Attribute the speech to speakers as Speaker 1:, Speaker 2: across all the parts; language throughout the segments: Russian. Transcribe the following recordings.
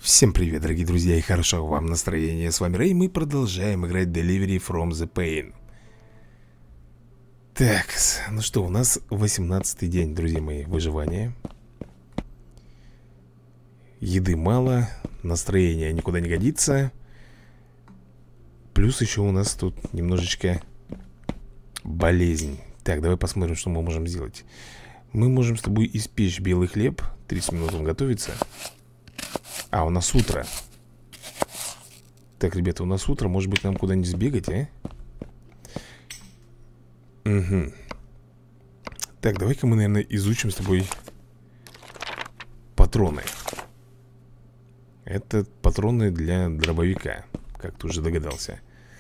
Speaker 1: Всем привет, дорогие друзья, и хорошего вам настроения. С вами Рэй, мы продолжаем играть Delivery from the Pain. Так, ну что, у нас 18-й день, друзья мои, выживания. Еды мало, настроение никуда не годится. Плюс еще у нас тут немножечко болезнь. Так, давай посмотрим, что мы можем сделать. Мы можем с тобой испечь белый хлеб. 30 минут он готовится. А, у нас утро. Так, ребята, у нас утро. Может быть, нам куда-нибудь сбегать, а? Угу. Так, давай-ка мы, наверное, изучим с тобой патроны. Это патроны для дробовика, как ты уже догадался.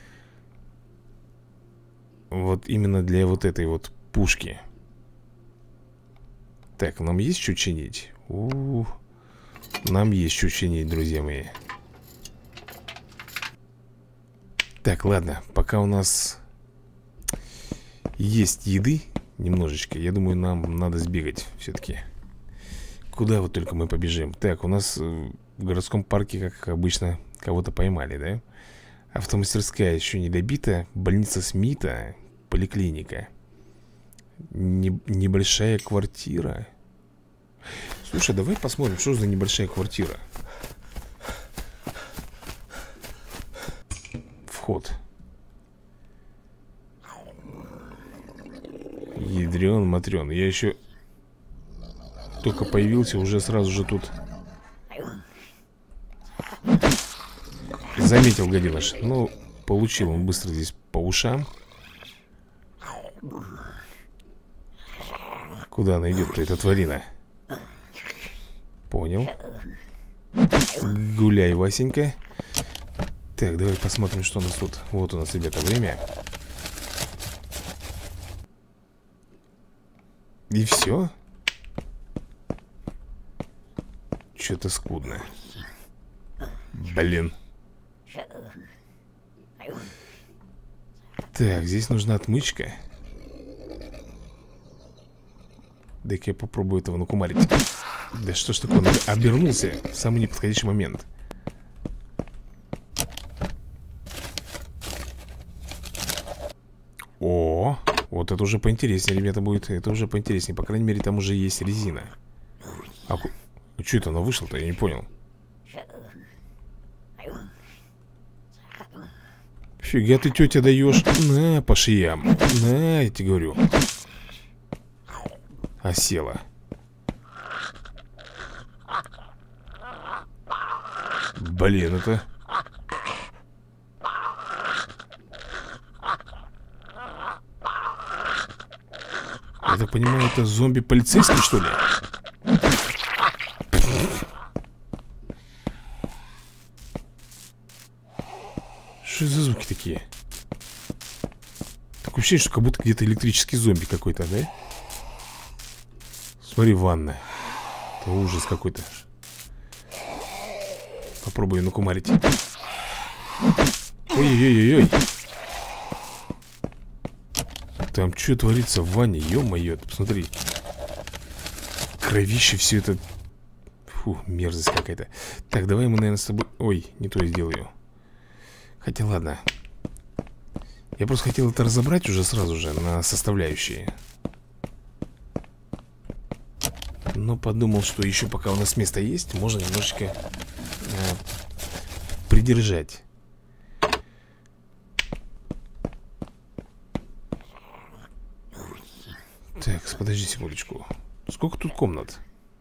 Speaker 1: Вот именно для вот этой вот пушки. Так, нам есть что чинить? Нам есть что чинить, друзья мои. Так, ладно, пока у нас есть еды немножечко, я думаю, нам надо сбегать все-таки. Куда вот только мы побежим? Так, у нас в городском парке, как обычно, кого-то поймали, да? Автомастерская еще не добита. Больница Смита. Поликлиника. Небольшая квартира. Слушай, давай посмотрим, что за небольшая квартира. Вход. Ядрен-матрен. Я еще только появился, уже сразу же тут заметил гаденыш. Ну, получил он быстро здесь по ушам. Куда она идет-то, эта тварина? Понял. Гуляй, Васенька. Так, давай посмотрим, что у нас тут. Вот у нас, ребята, время. И все? Что-то скудно. Блин. Так, здесь нужна отмычка. Дай-ка я попробую этого накумарить. Да что ж такое, он обернулся в самый неподходящий момент. О, вот это уже поинтереснее, ребята, будет. Это уже поинтереснее, по крайней мере, там уже есть резина. А что это, она вышла-то, я не понял. Фига ты, тетя, даешь. На, по шеям. На, я тебе говорю. Осела. Блин, это... Я так понимаю, это зомби-полицейский, что ли? Что за звуки такие? Такое ощущение, что как будто где-то электрический зомби какой-то, да? Смотри, ванна. Это ужас какой-то. Попробую накумарить. Ой-ой-ой-ой. Там что творится в ванне? Ё-моё, посмотри. Кровище все это. Фу, мерзость какая-то. Так, давай мы, наверное, с тобой... Ой, не то я сделаю. Хотя ладно. Я просто хотел это разобрать уже сразу же на составляющие. Но подумал, что еще пока у нас место есть, можно немножечко придержать. Так, подожди секундочку. Сколько тут комнат?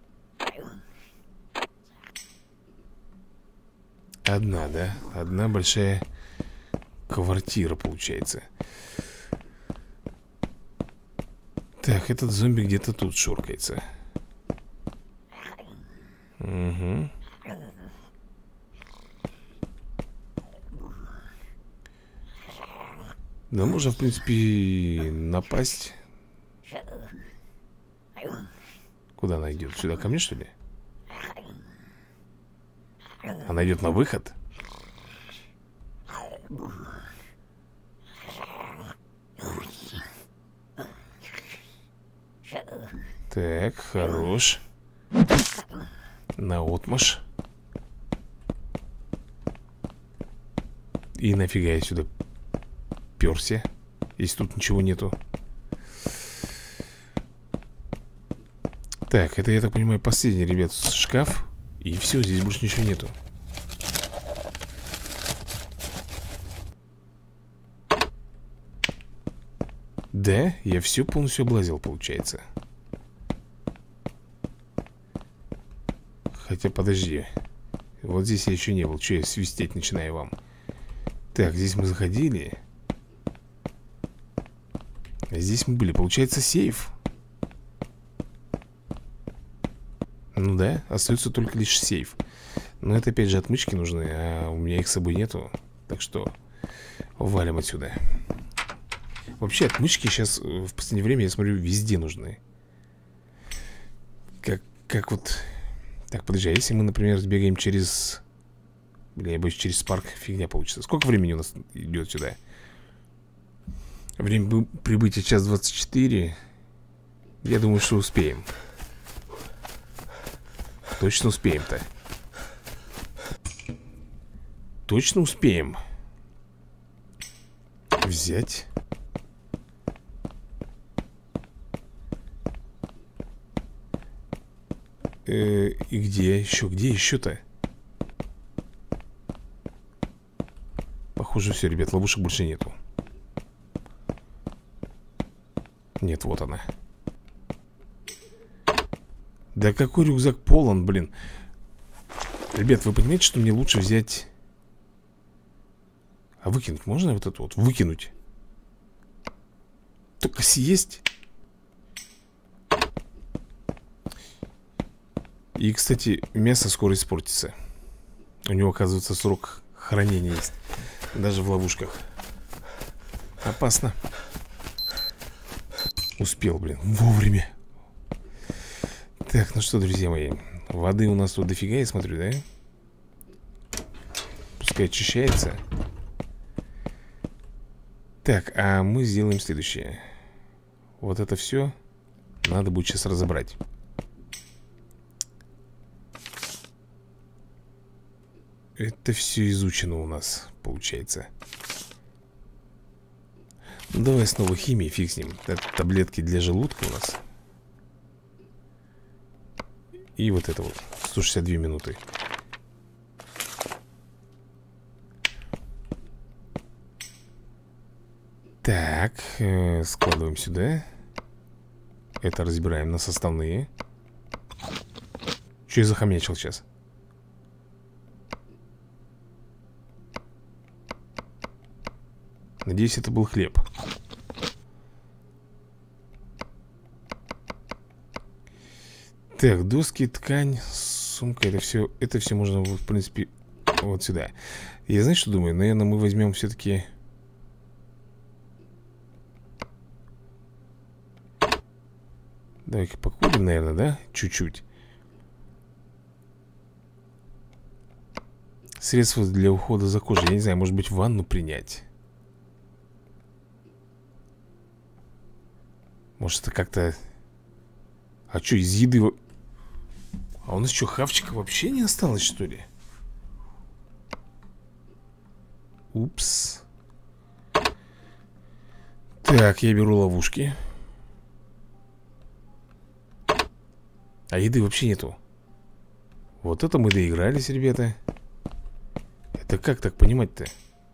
Speaker 1: Одна, да? Одна большая квартира получается. Так, этот зомби где-то тут шуркается. Угу. Да можно, в принципе, напасть. Куда она идет? Сюда ко мне, что ли? Она идет на выход? Так, хорош. Наотмашь. И нафига я сюда перся, если тут ничего нету? Так, это, я так понимаю, последний, ребят, шкаф. И все, здесь больше ничего нету. Да, я все полностью облазил, получается. Хотя, подожди. Вот здесь я еще не был. Че я свистеть начинаю вам? Так, здесь мы заходили. Здесь мы были. Получается, сейф. Ну да, остается только лишь сейф. Но это опять же отмычки нужны, а у меня их с собой нету. Так что валим отсюда. Вообще отмычки сейчас в последнее время, я смотрю, везде нужны. Как вот... Так, подожди, а если мы, например, сбегаем через... Бля, я боюсь, через парк фигня получится. Сколько времени у нас идет сюда? Время прибытия час 24. Я думаю, что успеем. Точно успеем-то. Точно успеем. Взять. И где еще? Где еще-то? Похоже, все, ребят, ловушек больше нету. Нет, вот она. Да какой рюкзак полон, блин. Ребят, вы понимаете, что мне лучше взять... А выкинуть можно вот это вот? Выкинуть. Только съесть. И, кстати, мясо скоро испортится. У него, оказывается, срок хранения есть. Даже в ловушках. Опасно. Успел, блин, вовремя. Так, ну что, друзья мои. Воды у нас тут дофига, я смотрю, да? Пускай очищается. Так, а мы сделаем следующее. Вот это все надо будет сейчас разобрать. Это все изучено у нас, получается. Ну, давай снова химии, фиг с ним. Это таблетки для желудка у нас. И вот это вот 162 минуты. Так, складываем сюда. Это разбираем на составные. Че я захомячил сейчас? Надеюсь, это был хлеб. Так, доски, ткань, сумка, это все можно, в принципе, вот сюда. Я, знаешь, что думаю? Наверное, мы возьмем все-таки... Давай-ка покурим, наверное, да? Чуть-чуть. Средства для ухода за кожей. Я не знаю, может быть, ванну принять. Может, это как-то... А что, из еды... А у нас что, хавчика вообще не осталось, что ли? Упс. Так, я беру ловушки. А еды вообще нету. Вот это мы доигрались, ребята. Это как так понимать-то?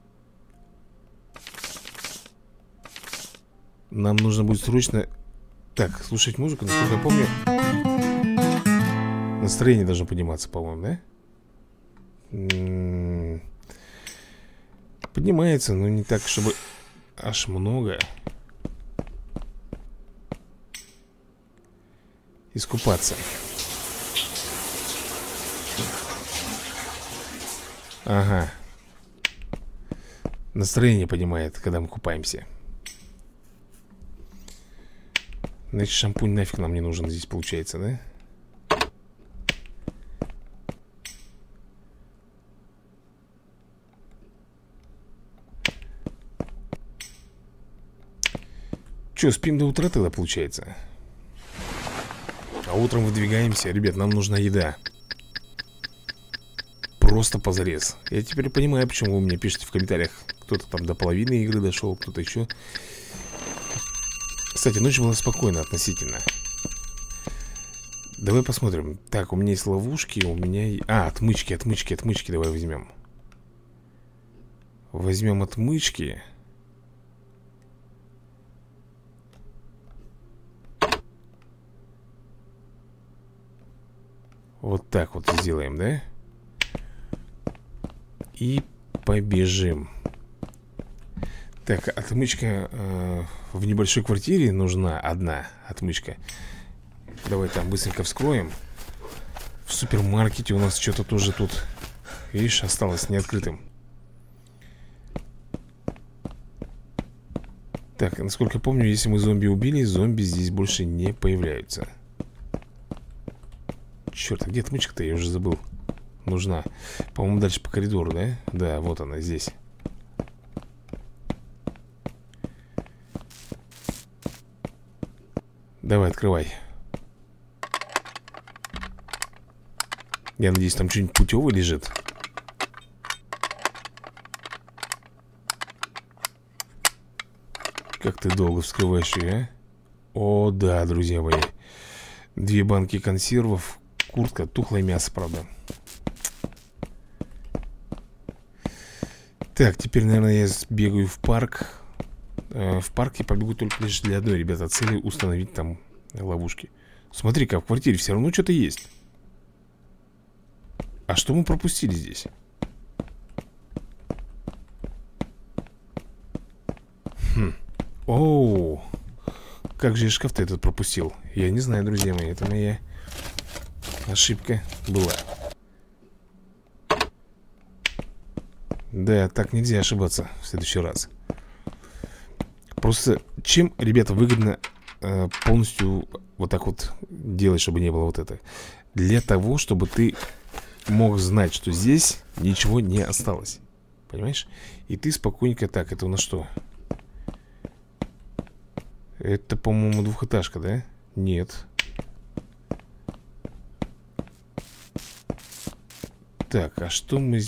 Speaker 1: Нам нужно будет срочно... Так, слушать музыку, насколько я помню. Настроение должно подниматься, по-моему, да? Поднимается, но не так, чтобы аж много. Искупаться. Ага. Настроение поднимает, когда мы купаемся. Значит, шампунь нафиг нам не нужен здесь, получается, да? Че, спим до утра тогда, получается? А утром выдвигаемся. Ребят, нам нужна еда. просто позарез. Я теперь понимаю, почему вы мне пишете в комментариях. Кто-то там до половины игры дошел, кто-то еще. Кстати, ночь была спокойна относительно. Давай посмотрим. Так, у меня есть ловушки, у меня... А, отмычки давай возьмем. Возьмем отмычки. Вот так вот сделаем, да? И побежим. Так, отмычка в небольшой квартире нужна одна отмычка. Давай там быстренько вскроем. В супермаркете у нас что-то тоже тут, видишь, осталось неоткрытым. Так, насколько помню, если мы зомби убили, зомби здесь больше не появляются. Черт, а где отмычка-то? Я уже забыл. Нужна. По-моему, дальше по коридору, да? Да, вот она здесь. Давай, открывай. Я надеюсь, там что-нибудь путевое лежит. Как ты долго вскрываешь ее, а? О, да, друзья мои. 2 банки консервов. Куртка, тухлое мясо, правда. Так, теперь, наверное, я сбегаю в парк. В парке побегу только лишь для одной, ребята, цели установить там ловушки. Смотри-ка, в квартире все равно что-то есть. А что мы пропустили здесь? Оу. Как же я шкаф-то этот пропустил? Я не знаю, друзья мои, это моя ошибка была. Да, так нельзя ошибаться в следующий раз. Просто чем, ребята, выгодно полностью вот так вот делать, чтобы не было вот это? Для того, чтобы ты мог знать, что здесь ничего не осталось. Понимаешь? И ты спокойненько... Так, это у нас что? Это, по-моему, двухэтажка, да? Нет. Так, а что мы...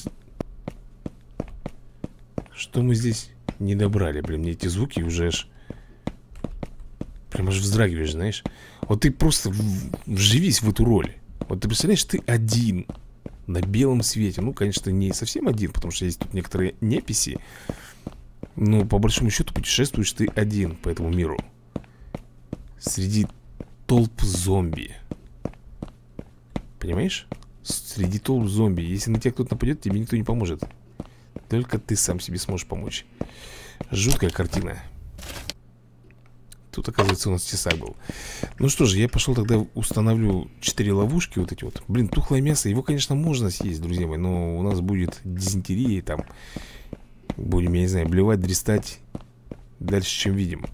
Speaker 1: Что мы здесь не добрали? Блин, мне эти звуки уже аж... Прям аж вздрагиваешь, знаешь? Вот ты просто вживись в эту роль. Вот ты представляешь, ты один на белом свете. Ну, конечно, не совсем один, потому что есть тут некоторые неписи. Но по большому счету путешествуешь ты один по этому миру. Среди толп зомби. Понимаешь? Среди толп зомби. Если на тебя кто-то нападет, тебе никто не поможет. Только ты сам себе сможешь помочь. Жуткая картина. Тут, оказывается, у нас тесак был. Ну что же, я пошел тогда установлю 4 ловушки вот эти вот. Блин, тухлое мясо, его, конечно, можно съесть, друзья мои. Но у нас будет дизентерия и там будем, я не знаю, блевать, дрестать дальше, чем видим.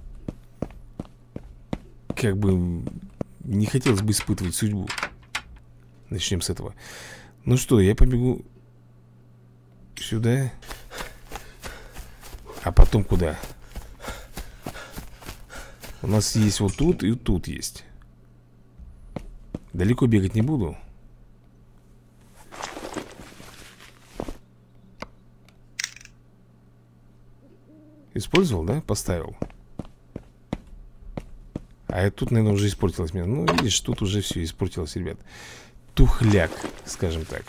Speaker 1: Как бы не хотелось бы испытывать судьбу. Начнем с этого. Ну что, я побегу сюда. А потом куда? У нас есть вот тут и тут есть. Далеко бегать не буду. Использовал, да? Поставил. А тут, наверное, уже испортилось. Ну, видишь, тут уже все испортилось, ребят. Тухляк, скажем так.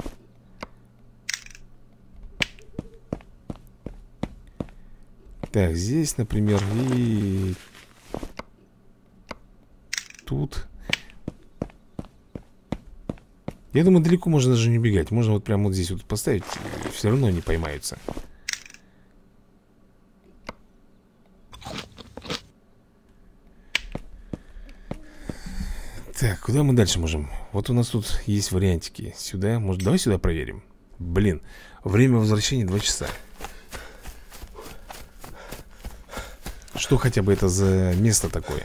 Speaker 1: Так, здесь, например, и тут. Я думаю, далеко можно даже не бегать. Можно вот прямо вот здесь вот поставить. Все равно не поймаются. Так, куда мы дальше можем? Вот у нас тут есть вариантики. Сюда, может, давай сюда проверим. Блин, время возвращения 2 часа. Что хотя бы это за место такое?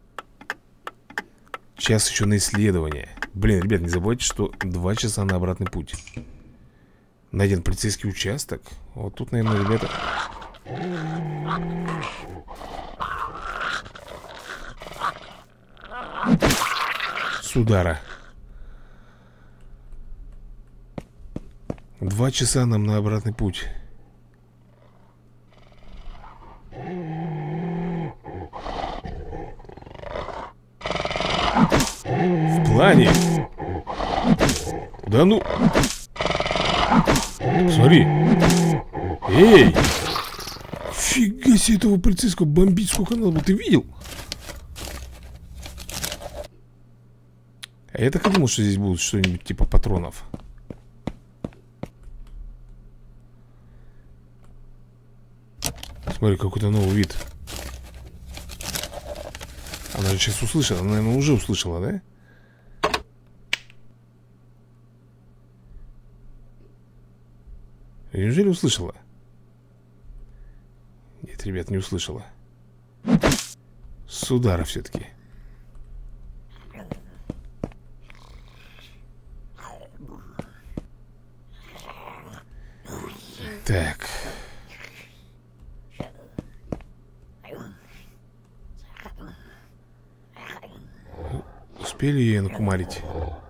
Speaker 1: Час еще на исследование. Блин, ребят, не забывайте, что 2 часа на обратный путь. Найден полицейский участок. Вот тут, наверное, ребята... С удара. 2 часа нам на обратный путь. В плане? Да ну... Смотри. Эй! Фига себе этого полицейского бомбить сколько надо. Ты видел? А я так и думал, что здесь будут что-нибудь типа патронов. Смотри, какой-то новый вид. Она же сейчас услышала. Она, наверное, уже услышала, да? Неужели услышала? Нет, ребят, не услышала. С удара все-таки. Так. Успели ее накумарить?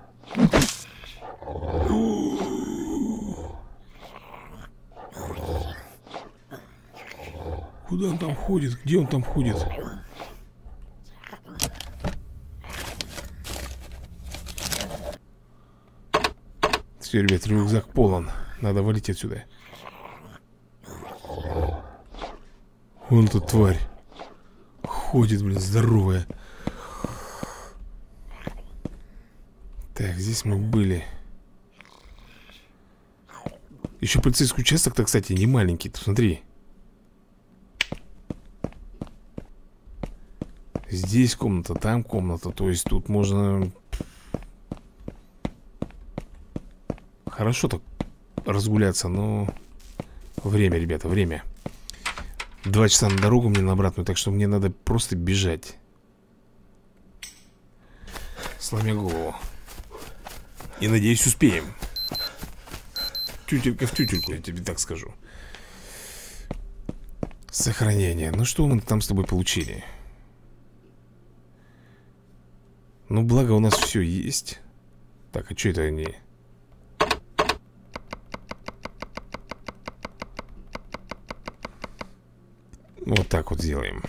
Speaker 1: Куда он там ходит? Где он там ходит? Все, ребят, рюкзак полон. Надо валить отсюда. Вон тут тварь. Ходит, блин, здоровая. Так, здесь мы были. Еще полицейский участок-то, кстати, не маленький. Смотри. Здесь комната, там комната. То есть тут можно хорошо так разгуляться, но время, ребята, время. 2 часа на дорогу мне на обратную, так что мне надо просто бежать, сломя голову. И надеюсь, успеем. Тютелька в тютельку, я тебе так скажу. Сохранение. Ну что мы там с тобой получили? Ну, благо у нас все есть. Так, а что это они? Вот так вот сделаем.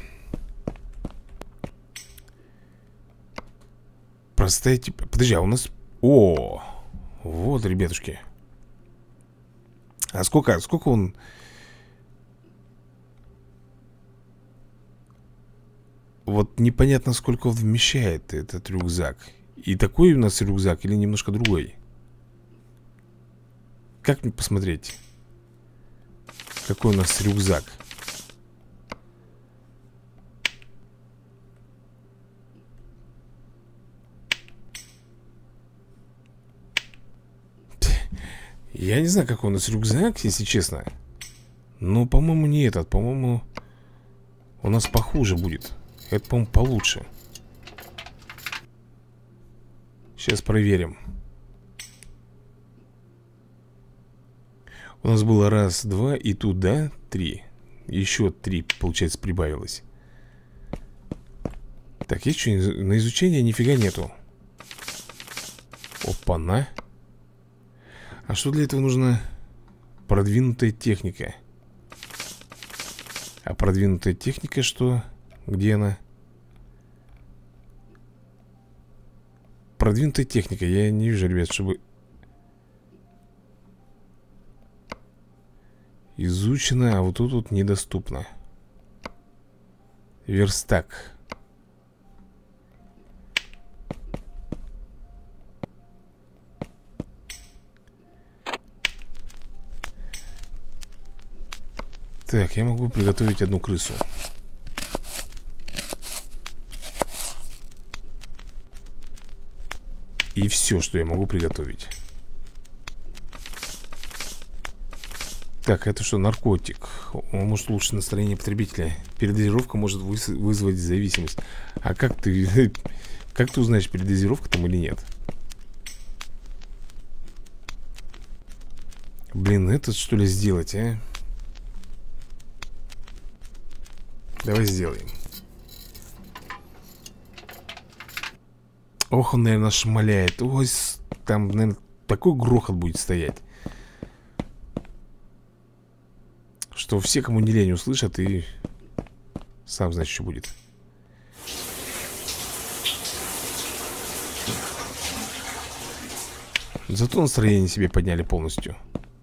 Speaker 1: Простая типа... Подожди, а у нас... О, вот, ребятушки. А сколько он... Вот непонятно, сколько он вмещает этот рюкзак. И такой у нас рюкзак или немножко другой? Как мне посмотреть? Какой у нас рюкзак? Я не знаю, какой у нас рюкзак, если честно. Но, по-моему, не этот. По-моему, у нас похуже будет. Это, по-моему, получше. Сейчас проверим. У нас было раз, два, и тут, да, 3. Еще 3, получается, прибавилось. Так, есть что на изучение? Нифига нету. Опа-на. А что для этого нужно? Продвинутая техника. А продвинутая техника что? Где она? Продвинутая техника. Я не вижу, ребят, чтобы... Изучено, а вот тут вот недоступно. Верстак. Так, я могу приготовить одну крысу. И все, что я могу приготовить. Так, это что, наркотик? Он может улучшить настроение потребителя. Передозировка может вызвать зависимость. А как ты... Как ты узнаешь, передозировка там или нет? Блин, этот что ли сделать, а? Давай сделаем. Ох, он, наверное, шмаляет. Ой, там, наверное, такой грохот будет стоять. Что все, кому не лень, услышат, и сам знаешь, что будет. Зато настроение себе подняли полностью.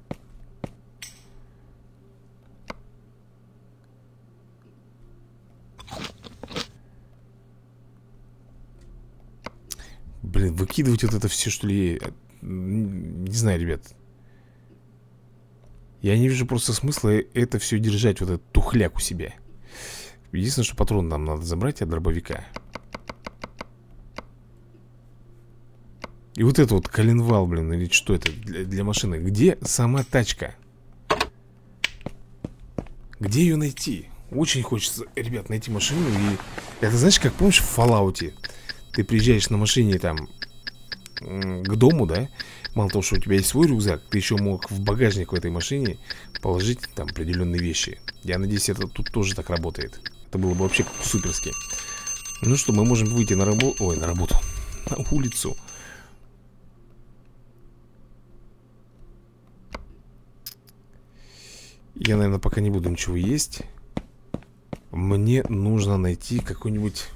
Speaker 1: Блин, выкидывать вот это все, что ли? Не знаю, ребят. Я не вижу просто смысла это все держать, вот этот тухляк у себя. Единственное, что патрон нам надо забрать от дробовика. И вот это вот коленвал, блин, или что это для машины? Где сама тачка? Где ее найти? Очень хочется, ребят, найти машину. И это, знаешь, как помнишь в Fallout? Ты приезжаешь на машине там к дому, да? Мало того, что у тебя есть свой рюкзак, ты еще мог в багажник в этой машине положить там определенные вещи. Я надеюсь, это тут тоже так работает. Это было бы вообще суперски. Ну что, мы можем выйти на работу. Ой, на работу. На улицу. Я, наверное, пока не буду ничего есть. Мне нужно найти какой-нибудь...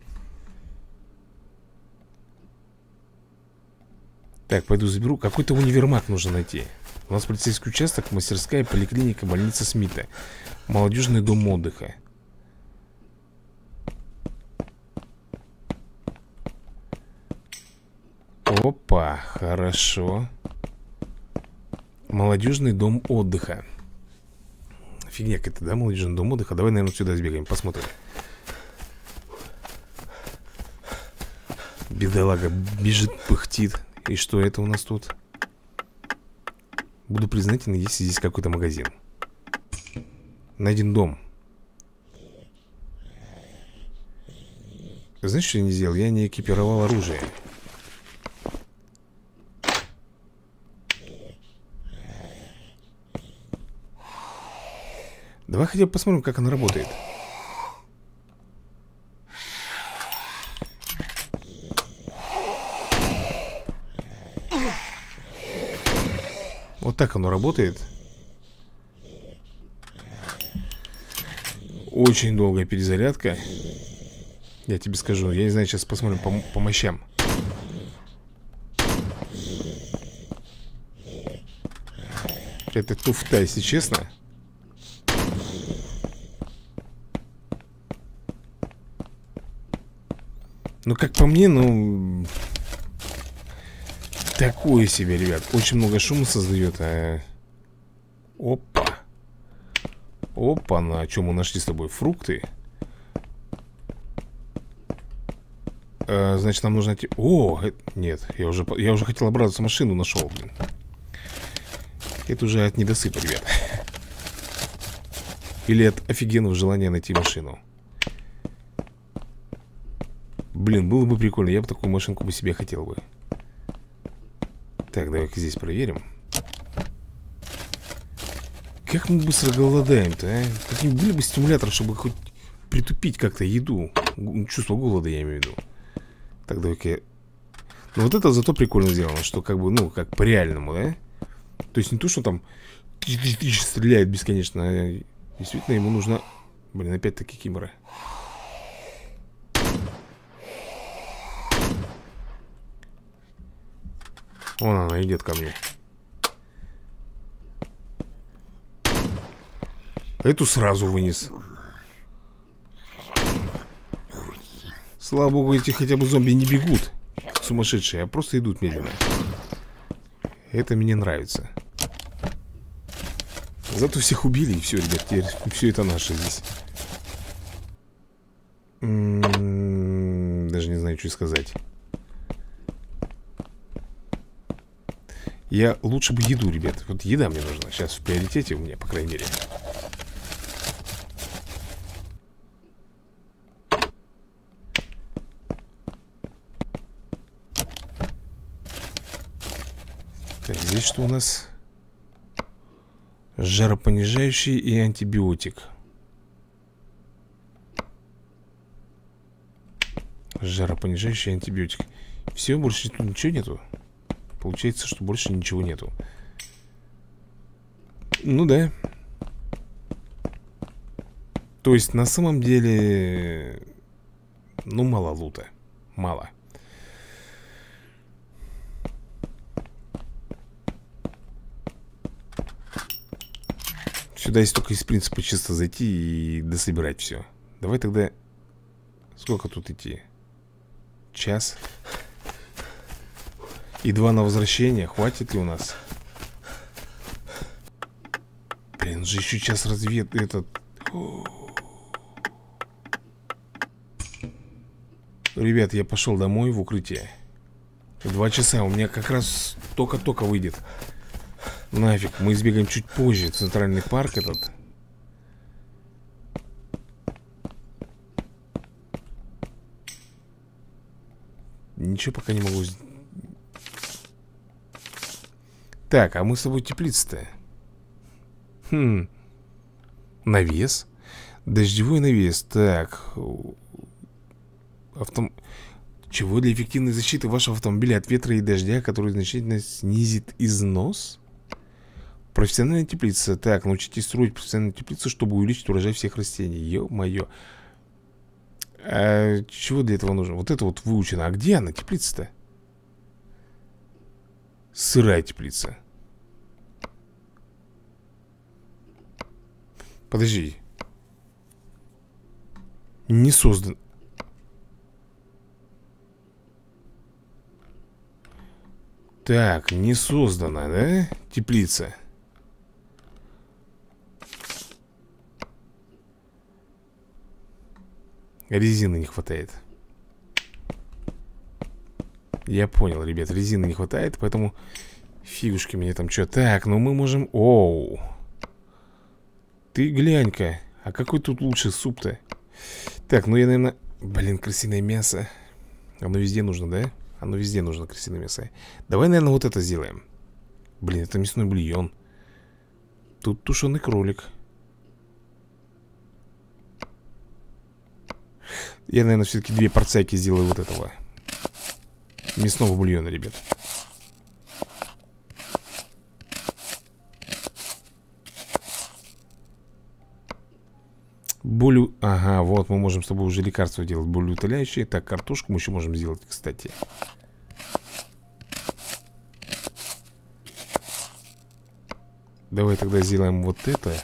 Speaker 1: Так, пойду заберу. Какой-то универмаг нужно найти. У нас полицейский участок, мастерская, поликлиника, больница Смита, молодежный дом отдыха. Опа, хорошо. Молодежный дом отдыха. Фигня какая-то, да, молодежный дом отдыха. Давай, наверное, сюда сбегаем, посмотрим. Бедолага бежит, пыхтит. И что это у нас тут? Буду признателен, если здесь какой-то магазин. Найден дом. Знаешь, что я не сделал? Я не экипировал оружие. Давай хотя бы посмотрим, как она работает. Вот так оно работает. Очень долгая перезарядка. Я тебе скажу. Я не знаю, сейчас посмотрим по мощам. Это туфта, если честно. Ну, как по мне, ну... Такое себе, ребят. Очень много шума создает. Опа. Опа, на чем мы нашли с тобой? Фрукты. Значит, нам нужно найти... О, нет, я уже хотел обрадоваться, машину нашел, блин. Это уже от недосыпа, ребят. Или от офигенного желания найти машину. Блин, было бы прикольно. Я бы такую машинку бы себе хотел бы. Так, давай-ка здесь проверим. Как мы быстро голодаем-то, а? Какие были бы стимуляторы, чтобы хоть притупить как-то еду. Чувство голода, я имею в виду. Так, давай-ка. Ну вот это зато прикольно сделано. Что как бы, ну, как по-реальному, да? То есть не то, что там стреляет бесконечно, а действительно ему нужно... Блин, опять-таки кимора. Вон она идет ко мне. Эту сразу вынес. Слава богу, эти хотя бы зомби не бегут сумасшедшие, а просто идут медленно. Это мне нравится. Зато всех убили, и все, ребят, теперь все это наше здесь. Даже не знаю, что сказать. Я лучше бы еду, ребят. Вот еда мне нужна. Сейчас в приоритете у меня, по крайней мере. Так, здесь что у нас? Жаропонижающий и антибиотик. Жаропонижающий и антибиотик. Все, больше тут ничего нету. Получается, что больше ничего нету. Ну да. То есть на самом деле, ну, мало лута. Мало. Сюда есть только из принципа чисто зайти и дособирать все. Давай тогда... Сколько тут идти? Час. И 2 на возвращение. Хватит ли у нас? Блин, же еще час развед... Этот... Ребят, я пошел домой в укрытие. 2 часа. У меня как раз только-только выйдет. Нафиг, мы сбегаем чуть позже. Центральный парк этот. Ничего пока не могу. Так, а мы с собой теплица-то. Навес. Дождевой навес. Так. Чего для эффективной защиты вашего автомобиля от ветра и дождя, который значительно снизит износ? Профессиональная теплица. Так, научитесь строить профессиональную теплицу, чтобы увеличить урожай всех растений. Ё-моё. А чего для этого нужно? Вот это вот выучено. А где она, теплица-то? Сырая теплица. Подожди. Не создан. Так, не создана, да? Теплица. Резины не хватает. Я понял, ребят, резины не хватает, поэтому фигушки мне там что. Так, ну мы можем... Оу. Ты глянь-ка. А какой тут лучше суп-то? Так, ну я, наверное... Блин, крысиное мясо. Оно везде нужно, да? Оно везде нужно, крысиное мясо. Давай, наверное, вот это сделаем. Блин, это мясной бульон. Тут тушеный кролик. Я, наверное, все-таки 2 порцайки сделаю вот этого мясного бульона, ребят. Болью... Ага, вот мы можем с тобой уже лекарство делать. Болеутоляющие. Так, картошку мы еще можем сделать, кстати. Давай тогда сделаем вот это.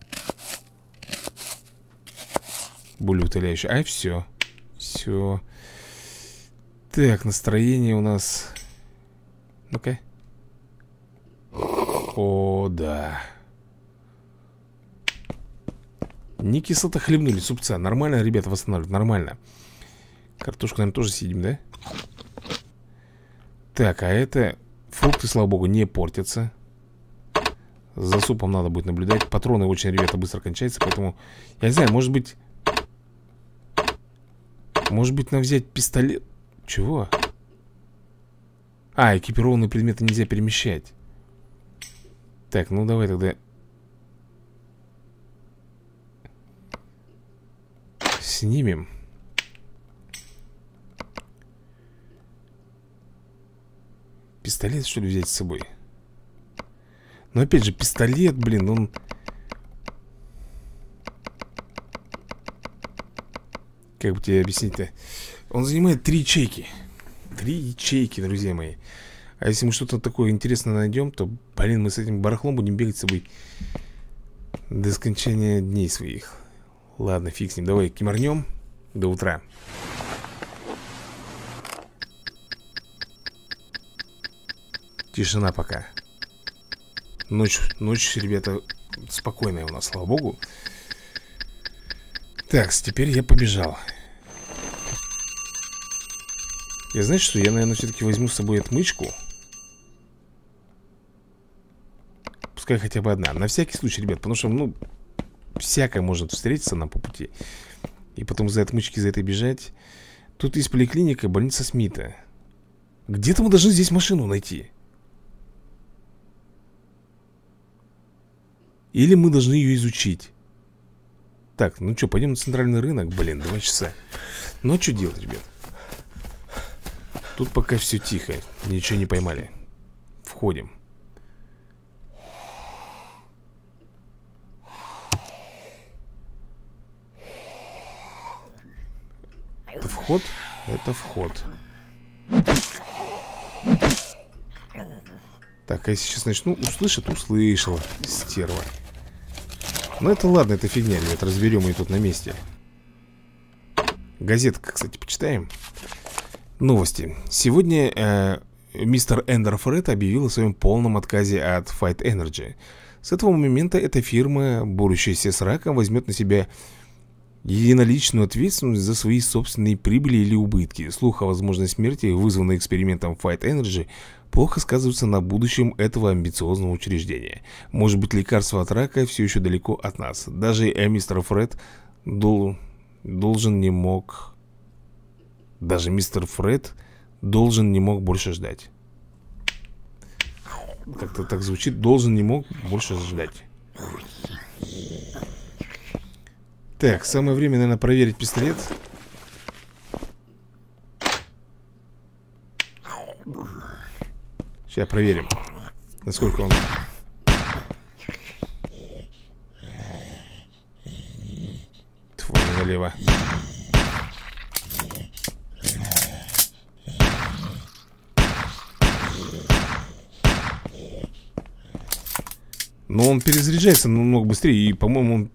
Speaker 1: Болеутоляющее. А все. Все. Так, настроение у нас. Ну-ка. О, да. Не кислота хлебнули, супца. Нормально, ребята, восстанавливают, нормально. Картошку, наверное, тоже съедим, да? Так, а это... Фрукты, слава богу, не портятся. За супом надо будет наблюдать. Патроны очень, ребята, быстро кончаются, поэтому... Я не знаю, может быть... Может быть, нам взять пистолет... Чего? А, экипированные предметы нельзя перемещать. Так, ну давай тогда... Снимем. Пистолет, что ли, взять с собой? Но опять же, пистолет, блин, он... Как бы тебе объяснить-то? Он занимает 3 ячейки. 3 ячейки, друзья мои. А если мы что-то такое интересное найдем, то, блин, мы с этим барахлом будем бегать с собой до скончания дней своих. Ладно, фиг с ним. Давай кимарнем до утра. Тишина пока. Ночь, ребята, спокойная у нас, слава богу. Так, теперь я побежал. Я, знаешь что, я, наверное, все-таки возьму с собой отмычку. Пускай хотя бы одна. На всякий случай, ребят, потому что, ну, всякое может встретиться нам по пути. И потом за отмычки за этой бежать. Тут есть поликлиника, больница Смита. Где-то мы должны здесь машину найти. Или мы должны ее изучить. Так, ну что, пойдем на центральный рынок. Блин, 2 часа. Ну а что делать, ребят? Тут пока все тихо. Ничего не поймали. Входим. вход. Это вход. Так, а если сейчас начну, услышит, услышала. Стерва. Ну это ладно, это фигня, ребят, разберем ее тут на месте. Газетка, кстати, почитаем. Новости. Сегодня мистер Эндер Фред объявил о своем полном отказе от Fight Energy. С этого момента эта фирма, борющаяся с раком, возьмет на себя единоличную ответственность за свои собственные прибыли или убытки. Слух о возможной смерти, вызванной экспериментом Fight Energy, плохо сказывается на будущем этого амбициозного учреждения. Может быть, лекарство от рака все еще далеко от нас. Даже мистер Фред должен не мог... Даже мистер Фред должен не мог больше ждать. Как-то так звучит. Должен не мог больше ждать. Так, самое время, наверное, проверить пистолет. Сейчас проверим, насколько он... Твой налево. Но он перезаряжается намного быстрее. И, по-моему,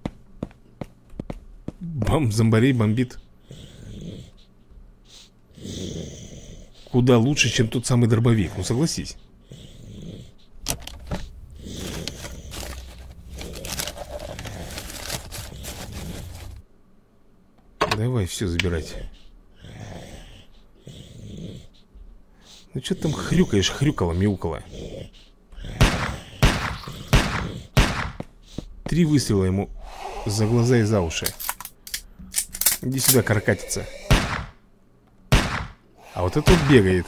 Speaker 1: он зомбарей бомбит куда лучше, чем тот самый дробовик. Ну, согласись. Давай все забирать. Ну, что ты там хрюкаешь, хрюкала, мяукала. 3 выстрела ему за глаза и за уши. Иди сюда, каракатица. А вот этот бегает.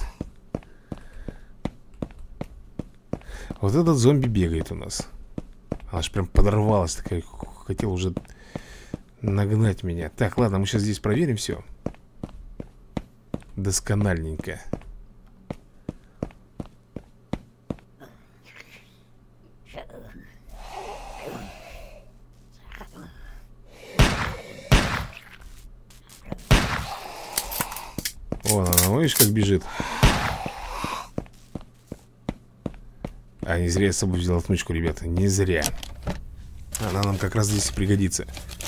Speaker 1: Вот этот зомби бегает у нас. Она ж прям подорвалась такая. Хотела уже нагнать меня. Так, ладно, мы сейчас здесь проверим все. Доскональненько. Вон она, видишь, как бежит. А, не зря я с собой взял отмычку, ребята. Не зря. Она нам как раз здесь и пригодится.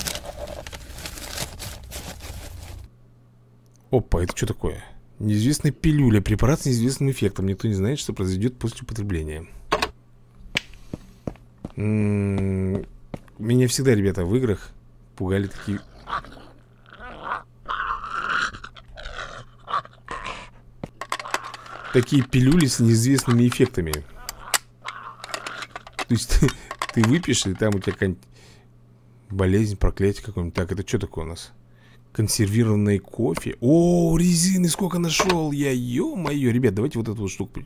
Speaker 1: Опа, это что такое? Неизвестная пилюля. Препарат с неизвестным эффектом. Никто не знает, что произойдет после употребления. Меня всегда, ребята, в играх пугали такие... Такие пилюли с неизвестными эффектами. То есть ты выпьешь, и там у тебя какая-нибудь болезнь, проклятие какое-нибудь. Так, это что такое у нас? Консервированный кофе. О, резины сколько нашел я. Ё-моё, ребят, давайте вот эту вот штуку.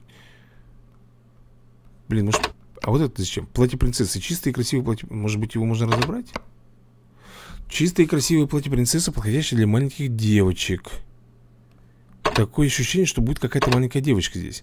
Speaker 1: Блин, может... А вот это зачем? Платье принцессы. Чистое и красивое платье. Может быть, его можно разобрать? Чистое и красивое платье принцессы, подходящее для маленьких девочек. Такое ощущение, что будет какая-то маленькая девочка здесь.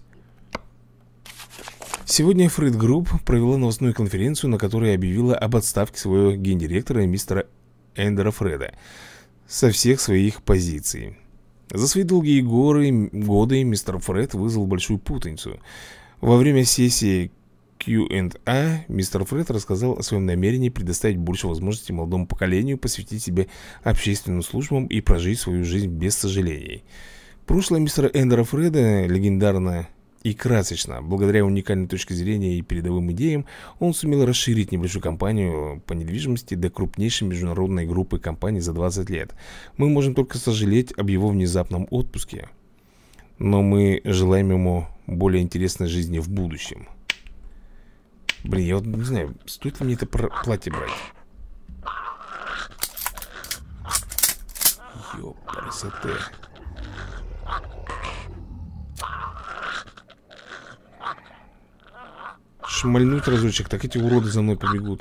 Speaker 1: Сегодня Фред Групп провела новостную конференцию, на которой объявила об отставке своего гендиректора мистера Эндера Фреда со всех своих позиций. За свои долгие годы мистер Фред вызвал большую путаницу. Во время сессии Q&A мистер Фред рассказал о своем намерении предоставить больше возможностей молодому поколению посвятить себя общественным службам и прожить свою жизнь без сожалений. Прошлое мистера Эндера Фреда легендарно и красочно. Благодаря уникальной точке зрения и передовым идеям он сумел расширить небольшую компанию по недвижимости до крупнейшей международной группы компаний за 20 лет. Мы можем только сожалеть об его внезапном отпуске. Но мы желаем ему более интересной жизни в будущем. Блин, я вот не знаю, стоит ли мне это платье брать. Ёпарасоте. Шмальнуть разочек, так эти уроды за мной побегут.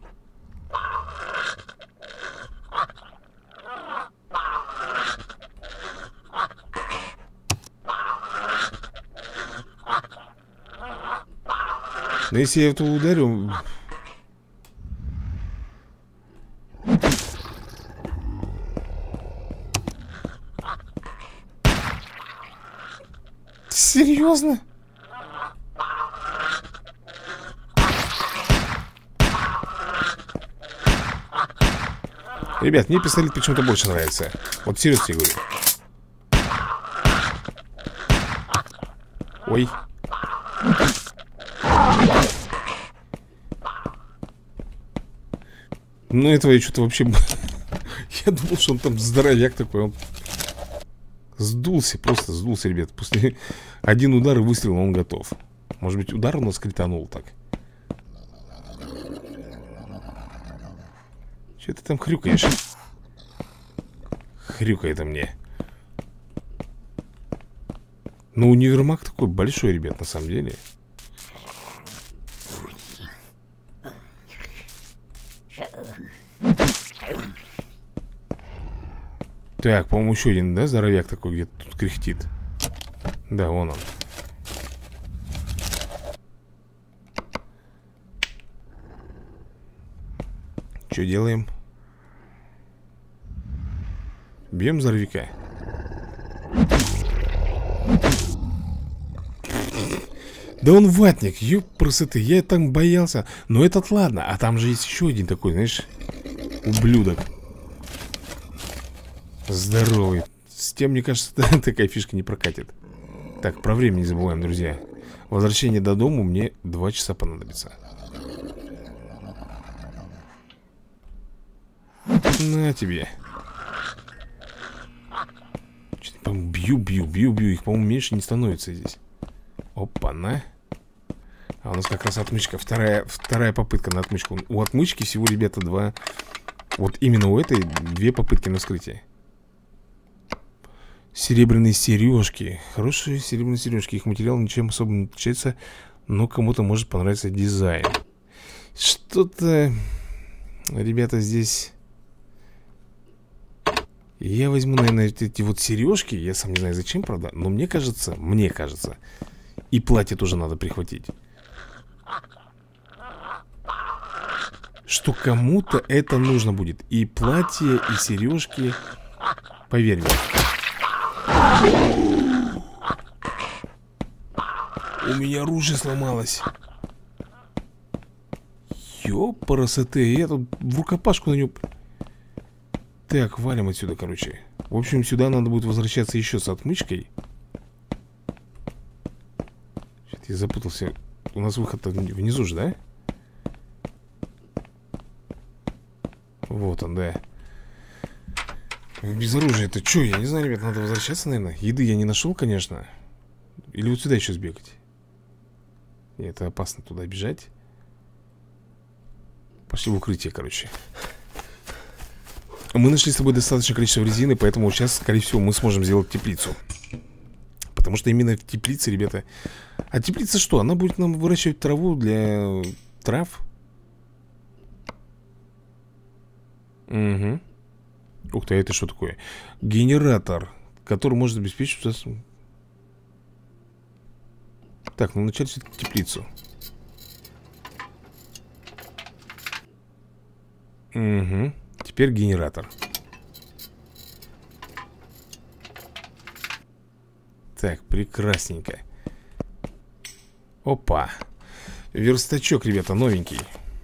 Speaker 1: Но если я этого ударю... Серьезно? Ребят, мне пистолет почему-то больше нравится. Вот серьезно я говорю. Ой. Ну этого я что-то вообще... Я думал, что он там здоровяк такой. Он сдулся, просто сдулся, ребят. После один удар и выстрел, он готов. Может быть, удар у нас кританул так. Че ты там хрюкаешь? Хрюкает мне. Ну, универмаг такой большой, ребят, на самом деле. Так, по-моему, еще один, да, здоровяк такой где-то тут кряхтит. Да, вон он. Что делаем? Бьем здоровяка. Да он ватник, ёпрсоты, я там боялся. Но этот ладно, а там же есть еще один такой, знаешь, ублюдок. Здоровый. С тем, мне кажется, такая фишка не прокатит. Так, про время не забываем, друзья. Возвращение до дома мне 2 часа понадобится. На тебе. Бью. Их, по-моему, меньше не становится здесь. Опа-на. А у нас как раз отмычка. Вторая попытка на отмычку. У отмычки всего, ребята, 2. Вот именно у этой 2 попытки на вскрытие. Серебряные сережки. Хорошие серебряные сережки. Их материал ничем особо не отличается, но кому-то может понравиться дизайн. Что-то, ребята, здесь... Я возьму, наверное, эти вот сережки. Я сам не знаю зачем, правда. Но мне кажется, и платье тоже надо прихватить. Что кому-то это нужно будет. И платье, и сережки. Поверь мне. У меня оружие сломалось. Ёпарасоте. Я тут в рукопашку на него... Так, валим отсюда, короче. В общем, сюда надо будет возвращаться еще с отмычкой. Что-то я запутался. У нас выход внизу же, да? Вот он, да. Без оружия это что? Я не знаю, ребят, надо возвращаться, наверное. Еды я не нашел, конечно. Или вот сюда еще сбегать. Нет, это опасно туда бежать. Пошли в укрытие, короче. Мы нашли с тобой достаточное количество резины, поэтому сейчас, скорее всего, мы сможем сделать теплицу. Потому что именно в теплице, ребята... А теплица что? Она будет нам выращивать траву для трав? Угу. Ух ты, а это что такое? Генератор, который может обеспечить... Так, ну начать все-таки теплицу. Угу. Теперь генератор. Так, прекрасненько. Опа. Верстачок, ребята, новенький.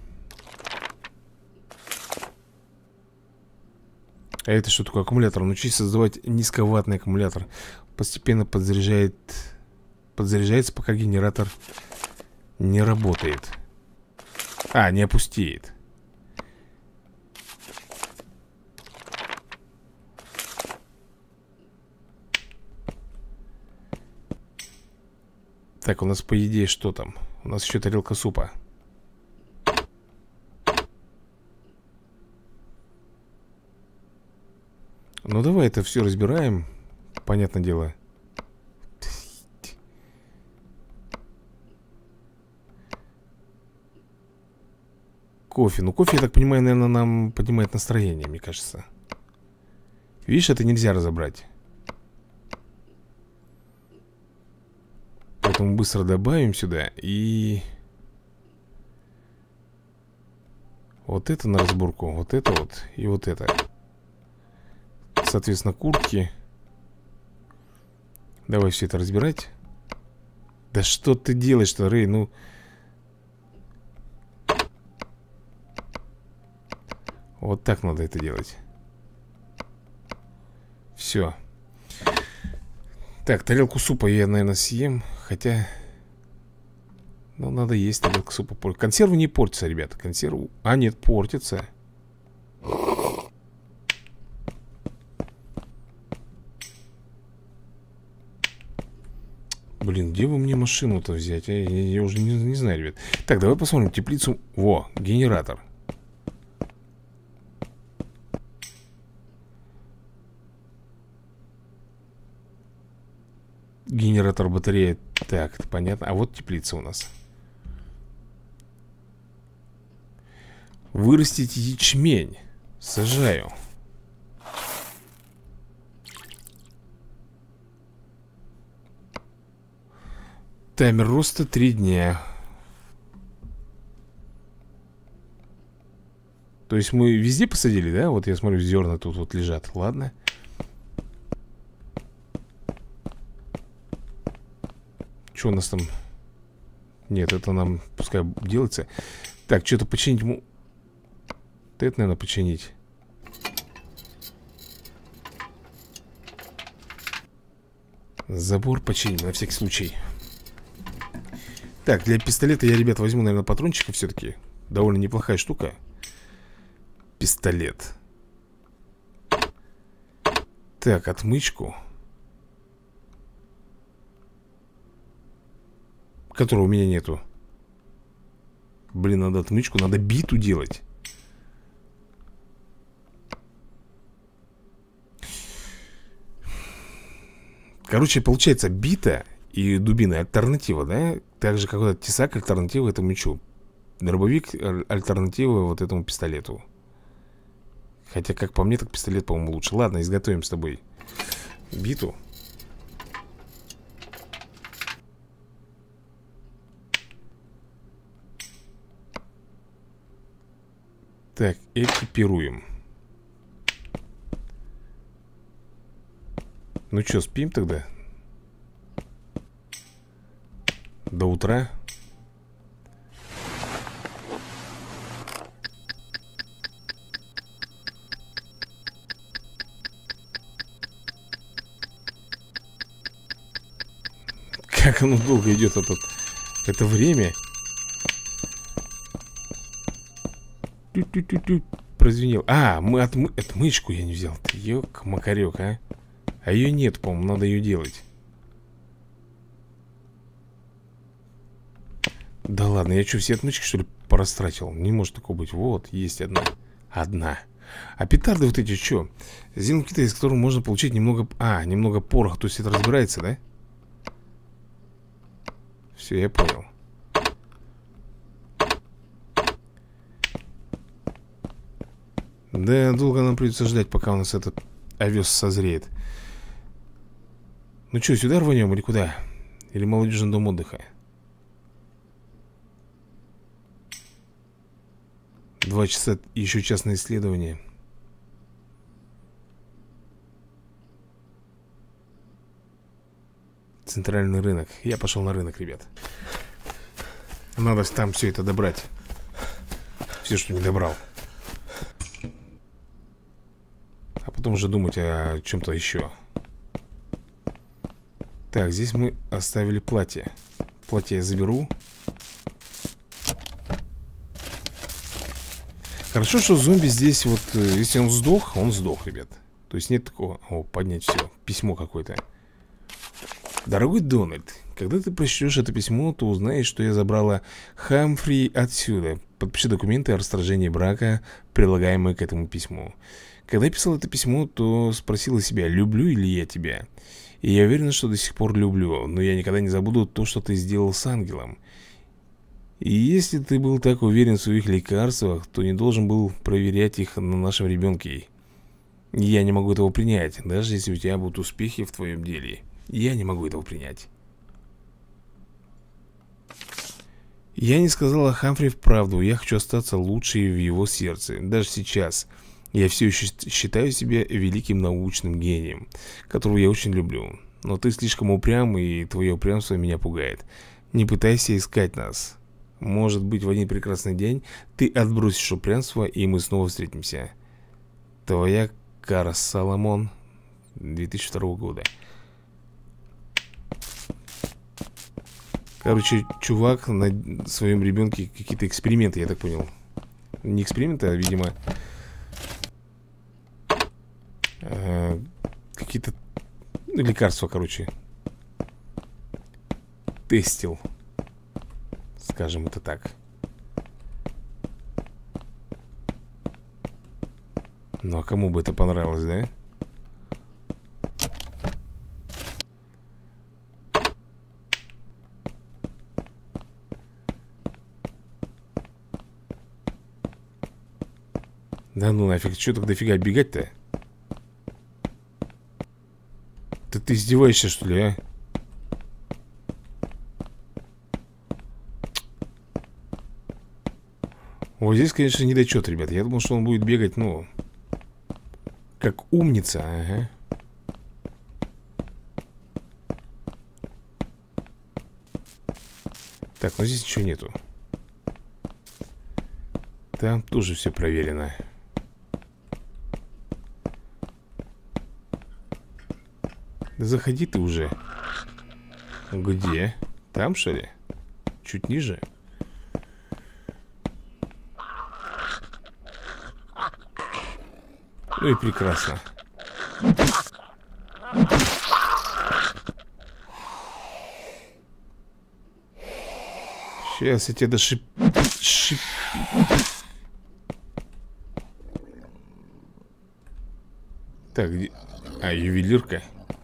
Speaker 1: А это что такое? Аккумулятор. Научись создавать низковаттный аккумулятор. Постепенно подзаряжается, пока генератор не работает. А, не опустеет. Так, у нас по идее что там? У нас еще тарелка супа. Ну давай это все разбираем. Понятное дело. Кофе. Ну кофе, я так понимаю, наверное, нам поднимает настроение, мне кажется. Видишь, это нельзя разобрать. Поэтому быстро добавим сюда. И... вот это на разборку. Вот это вот. И вот это. Соответственно, куртки. Давай все это разбирать. Да что ты делаешь-то, Рэй, ну... Вот так надо это делать. Все. Так, тарелку супа я, наверное, съем. Хотя... Ну, надо есть тарелку супа. Консервы не портятся, ребята. Консервы... А, нет, портятся. Блин, где бы мне машину-то взять? Я уже не знаю, ребят. Так, давай посмотрим теплицу. Во, генератор. Генератор батареи. Так, это понятно. А вот теплица у нас. Вырастить ячмень. Сажаю. Таймер роста 3 дня. То есть мы везде посадили, да? Вот я смотрю, зерна тут вот лежат. Ладно. Что у нас там? Нет, это нам пускай делается. Так, что-то починить ему. Это, наверное, починить. Забор починим на всякий случай. Так, для пистолета я, ребят, возьму, наверное, патрончиков все-таки. Довольно неплохая штука. Пистолет. Так, отмычку, которой у меня нету. Блин, надо отмычку, надо биту делать. Короче, получается, бита и дубина альтернатива, да? Так же, как вот тесак альтернатива этому мечу. Дробовик альтернатива вот этому пистолету. Хотя, как по мне, так пистолет, по-моему, лучше. Ладно, изготовим с тобой биту. Так, экипируем. Ну что, спим тогда? До утра. Как оно долго идет, это время. Тю-тю-тю-тю. Прозвенел. А, мы отмычку я не взял. Ёк-макарёк, а. А ее нет, по-моему, надо ее делать. Да ладно, я что, все отмычки, что ли, порастратил? Не может такого быть. Вот, есть одна. Одна. А петарды вот эти, что? Сделан кита, из которого можно получить немного... А, немного пороха. То есть это разбирается, да? Все, я понял. Да, долго нам придется ждать, пока у нас этот овес созреет. Ну что, сюда рванем или куда? Или молодежный дом отдыха? 2 часа, еще час на исследование. Центральный рынок. Я пошел на рынок, ребят. Надо там все это добрать. Все, что не добрал. А потом уже думать о чем-то еще. Так, здесь мы оставили платье. Платье я заберу. Хорошо, что зомби здесь вот... Если он сдох, ребят. То есть нет такого... О, поднять все. Письмо какое-то. Дорогой Дональд, когда ты прочтешь это письмо, то узнаешь, что я забрала Хамфри отсюда. Подпиши документы о расторжении брака, прилагаемые к этому письму. Когда я писал это письмо, то спросила себя, люблю ли я тебя. И я уверена, что до сих пор люблю. Но я никогда не забуду то, что ты сделал с ангелом. И если ты был так уверен в своих лекарствах, то не должен был проверять их на нашем ребенке. Я не могу этого принять, даже если у тебя будут успехи в твоем деле. Я не могу этого принять. Я не сказала Хамфри вправду. Я хочу остаться лучшей в его сердце. Даже сейчас я все еще считаю себя великим научным гением, которого я очень люблю. Но ты слишком упрям, и твое упрямство меня пугает. Не пытайся искать нас. Может быть, в один прекрасный день ты отбросишь упрямство, и мы снова встретимся. Твоя Кара Соломон, 2002 года. Короче, чувак на своем ребенке какие-то эксперименты, я так понял. Не эксперименты, а, видимо, какие-то лекарства, короче, тестил. Скажем это так. Ну а кому бы это понравилось, да? Да ну нафиг, что так дофига бегать-то? Да ты издеваешься, что ли, а? Вот здесь, конечно, недочет, ребят. Я думал, что он будет бегать, ну, как умница, ага. Так, ну здесь ничего нету. Там тоже все проверено. Да заходи ты уже. Где? Там, что ли? Чуть ниже? Ну и прекрасно. Сейчас я тебе Так, где... А, ювелирка.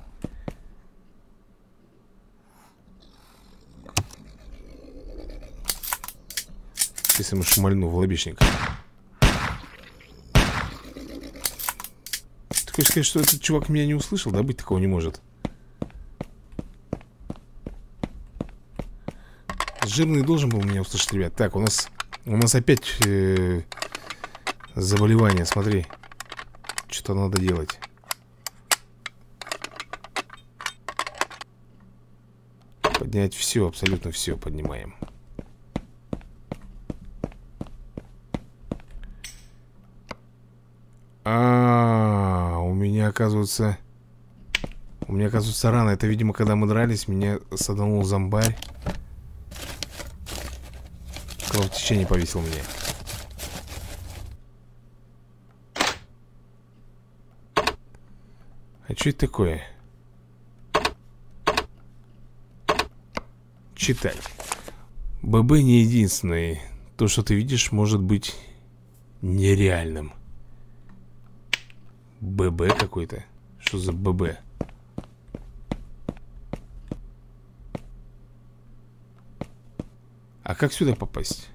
Speaker 1: Если мы шмальну в лобешник. Ты хочешь сказать, что этот чувак меня не услышал? Да, быть такого не может. Жирный должен был меня услышать, ребят. Так, у нас опять заболевание, смотри. Что-то надо делать. Поднять все, абсолютно все поднимаем. У меня, оказывается... рана. Это, видимо, когда мы дрались, меня саданул зомбарь. Кровотечение повесил мне. А что это такое? Читать. ББ не единственный. То, что ты видишь, может быть нереальным. ББ какой-то? Что за ББ? А как сюда попасть?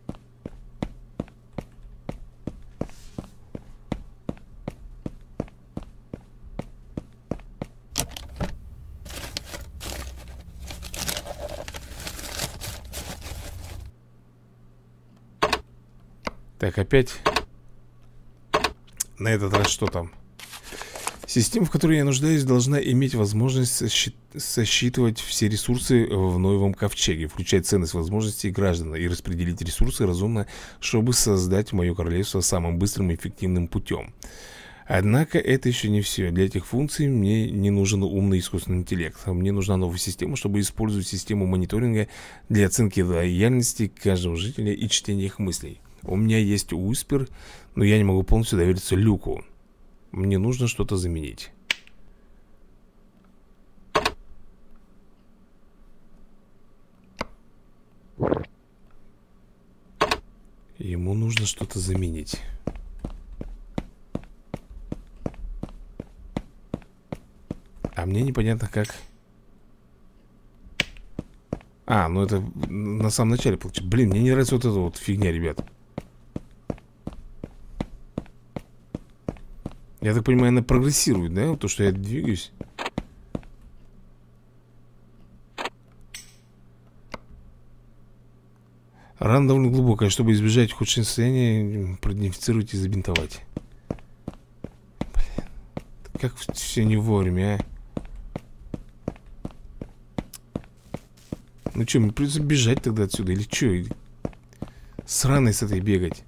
Speaker 1: Так, опять. На этот раз что там? Система, в которой я нуждаюсь, должна иметь возможность сосчитывать все ресурсы в новом ковчеге, включая ценность возможностей граждан, и распределить ресурсы разумно, чтобы создать мое королевство самым быстрым и эффективным путем. Однако это еще не все. Для этих функций мне не нужен умный искусственный интеллект. Мне нужна новая система, чтобы использовать систему мониторинга для оценки лояльности каждого жителя и чтения их мыслей. У меня есть Уиспер, но я не могу полностью довериться Люку. Мне нужно что-то заменить. Ему нужно что-то заменить. А мне непонятно как. Ну это на самом начале получается. Блин, мне не нравится вот эта вот фигня, ребят. Я так понимаю, она прогрессирует, да? То, что я двигаюсь. Рана довольно глубокая. Чтобы избежать худшего состояния, продезинфицировать и забинтовать. Блин, как все не вовремя, а? Ну что, мне придется бежать тогда отсюда? Или что? Или сраной с этой бегать?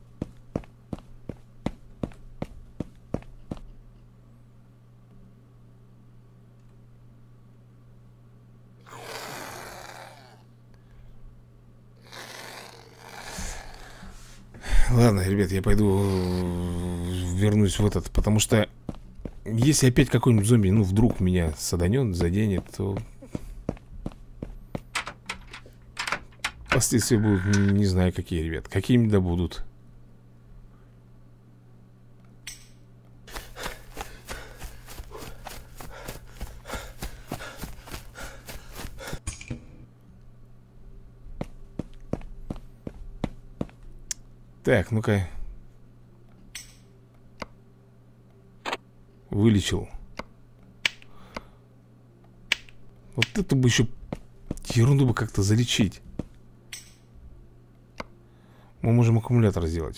Speaker 1: Ладно, ребят, я пойду вернусь в этот. Потому что если опять какой-нибудь зомби, ну, вдруг меня саданет, заденет, то последствия будут, не знаю какие, ребят. Какими да будут. Так, ну-ка. Вылечил. Вот это бы еще ерунду бы как-то залечить. Мы можем аккумулятор сделать.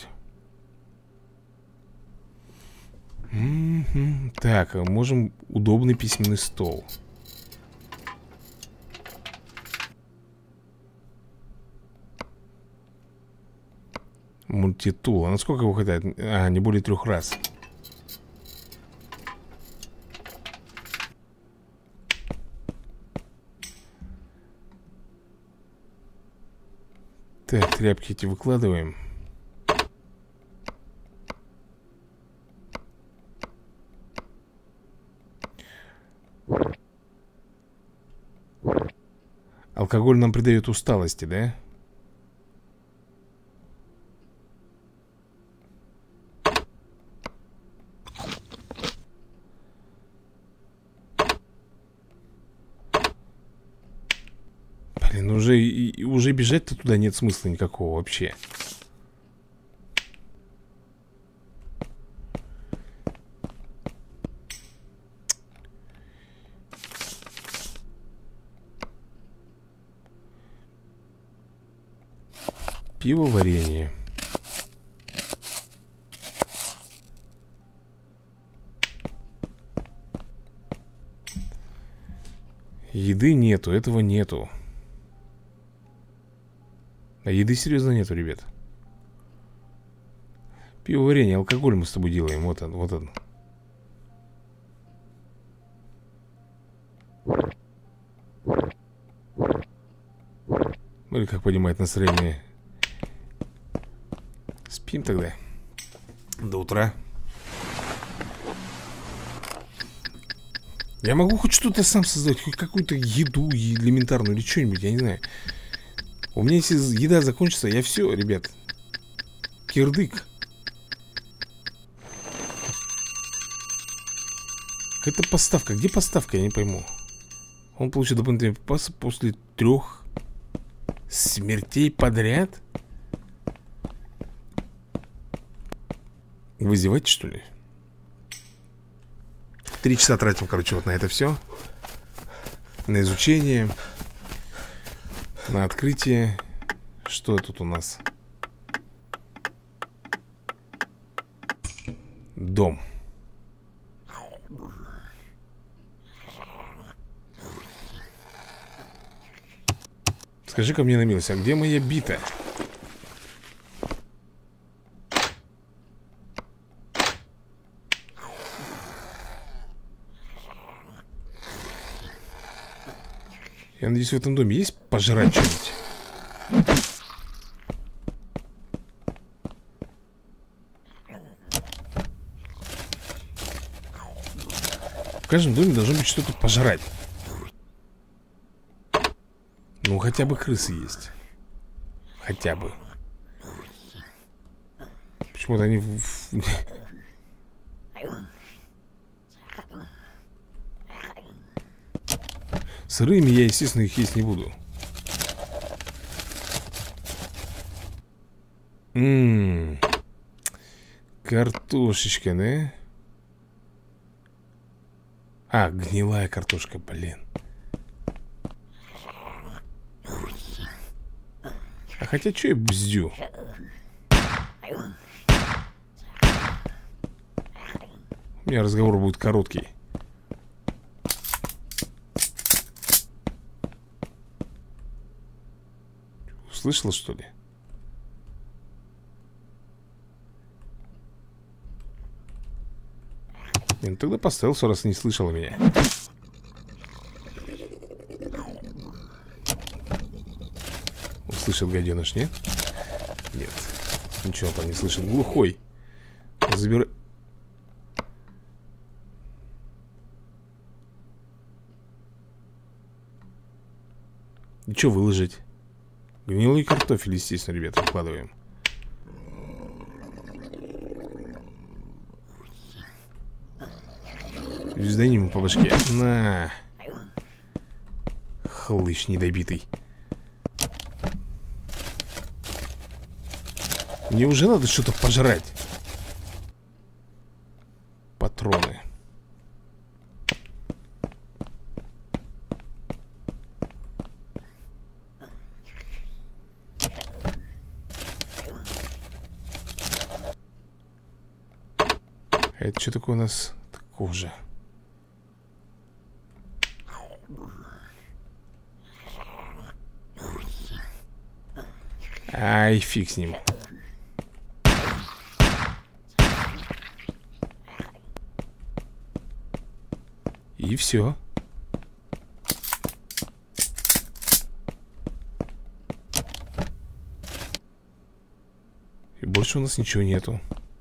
Speaker 1: Так, можем удобный письменный стол. Мультитул. А насколько его хватает? А, не более 3 раз. Так, тряпки эти выкладываем. Алкоголь нам придает усталости, да? Блин, уже бежать-то туда нет смысла никакого вообще. Пивоварение. Еды нету, этого нету. А еды серьезно нету, ребят. Пивоварение, алкоголь мы с тобой делаем. Вот он, вот он. Смотри, как поднимает настроение. Спим тогда до утра. Я могу хоть что-то сам создать, хоть какую-то еду элементарную или что-нибудь, я не знаю. У меня если еда закончится, я все, ребят. Кирдык. Какая-то поставка. Где поставка, я не пойму. Он получит дополнительные припасы после 3 смертей подряд? Вы издеваетесь, что ли? 3 часа тратим, короче, вот на это все. На изучение. На открытие. Что тут у нас? Дом. Скажи-ка мне на милость, а где моя бита? Я надеюсь, в этом доме есть пожрать что-нибудь? В каждом доме должно быть что-то пожрать. Ну, хотя бы крысы есть. Хотя бы. Почему-то они... Сырыми я, естественно, их есть не буду. Картошечка, да? А, гнилая картошка, блин. А хотя, что я бздю? У меня разговор будет короткий. Слышала, что ли? Ну тогда поставил, раз не слышала меня. Услышал гаденыш, нет? Нет. Ничего там не слышит. Глухой. Забирай. И что выложить? Гнилой картофель, естественно, ребята, выкладываем. Звездани ему по башке. На. Хлыщ недобитый. Мне уже надо что-то пожрать. Патроны. Это что такое у нас? Кожа. Ай, фиг с ним. И все. И больше у нас ничего нету.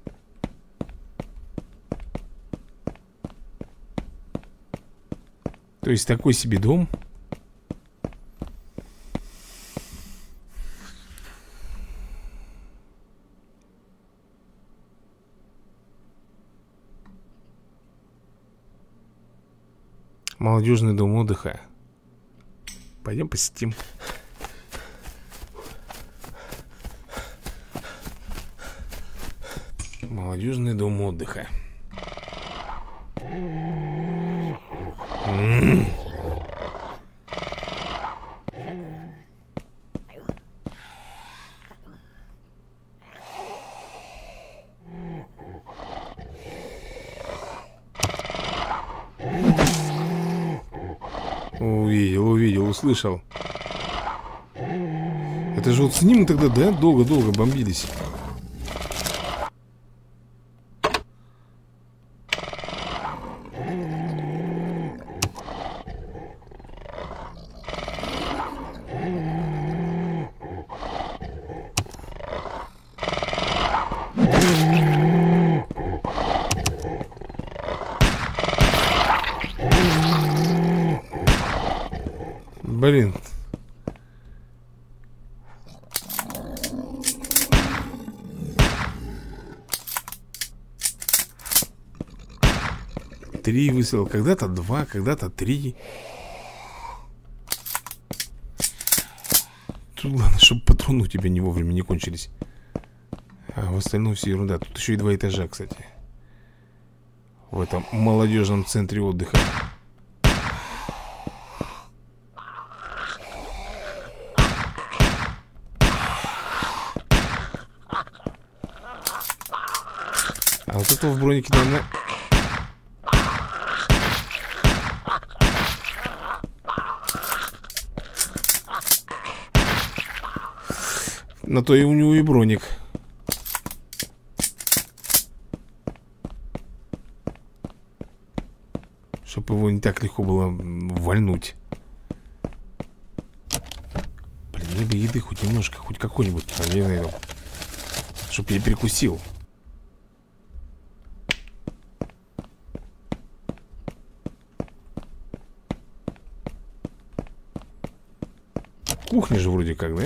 Speaker 1: То есть такой себе дом. Молодежный дом отдыха. Пойдем посетим. Молодежный дом отдыха. Увидел, услышал. Это же вот с ним тогда, да, долго-долго бомбились. Блин. Три выстрела. Когда-то 2, когда-то 3. Тут главное, чтобы патроны у тебя не вовремя не кончились. А в остальном все ерунда. Тут еще и 2 этажа, кстати. В этом молодежном центре отдыха. А вот этого в бронике, наверное... На то и у него и броник. Чтобы его не так легко было вальнуть. Блин, мне бы еды хоть немножко, хоть какой-нибудь, чтобы я перекусил. Кухня же вроде как, да?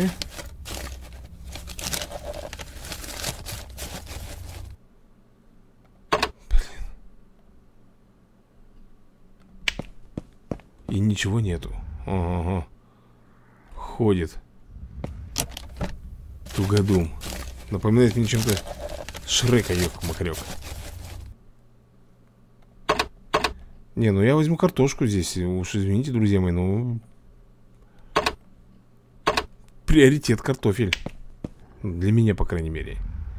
Speaker 1: И ничего нету. Ага. Ходит. Тугодум. Напоминает мне чем-то Шрека, ёк-макарёк. Не, ну я возьму картошку здесь. Уж извините, друзья мои, но... Приоритет картофель. Для меня, по крайней мере.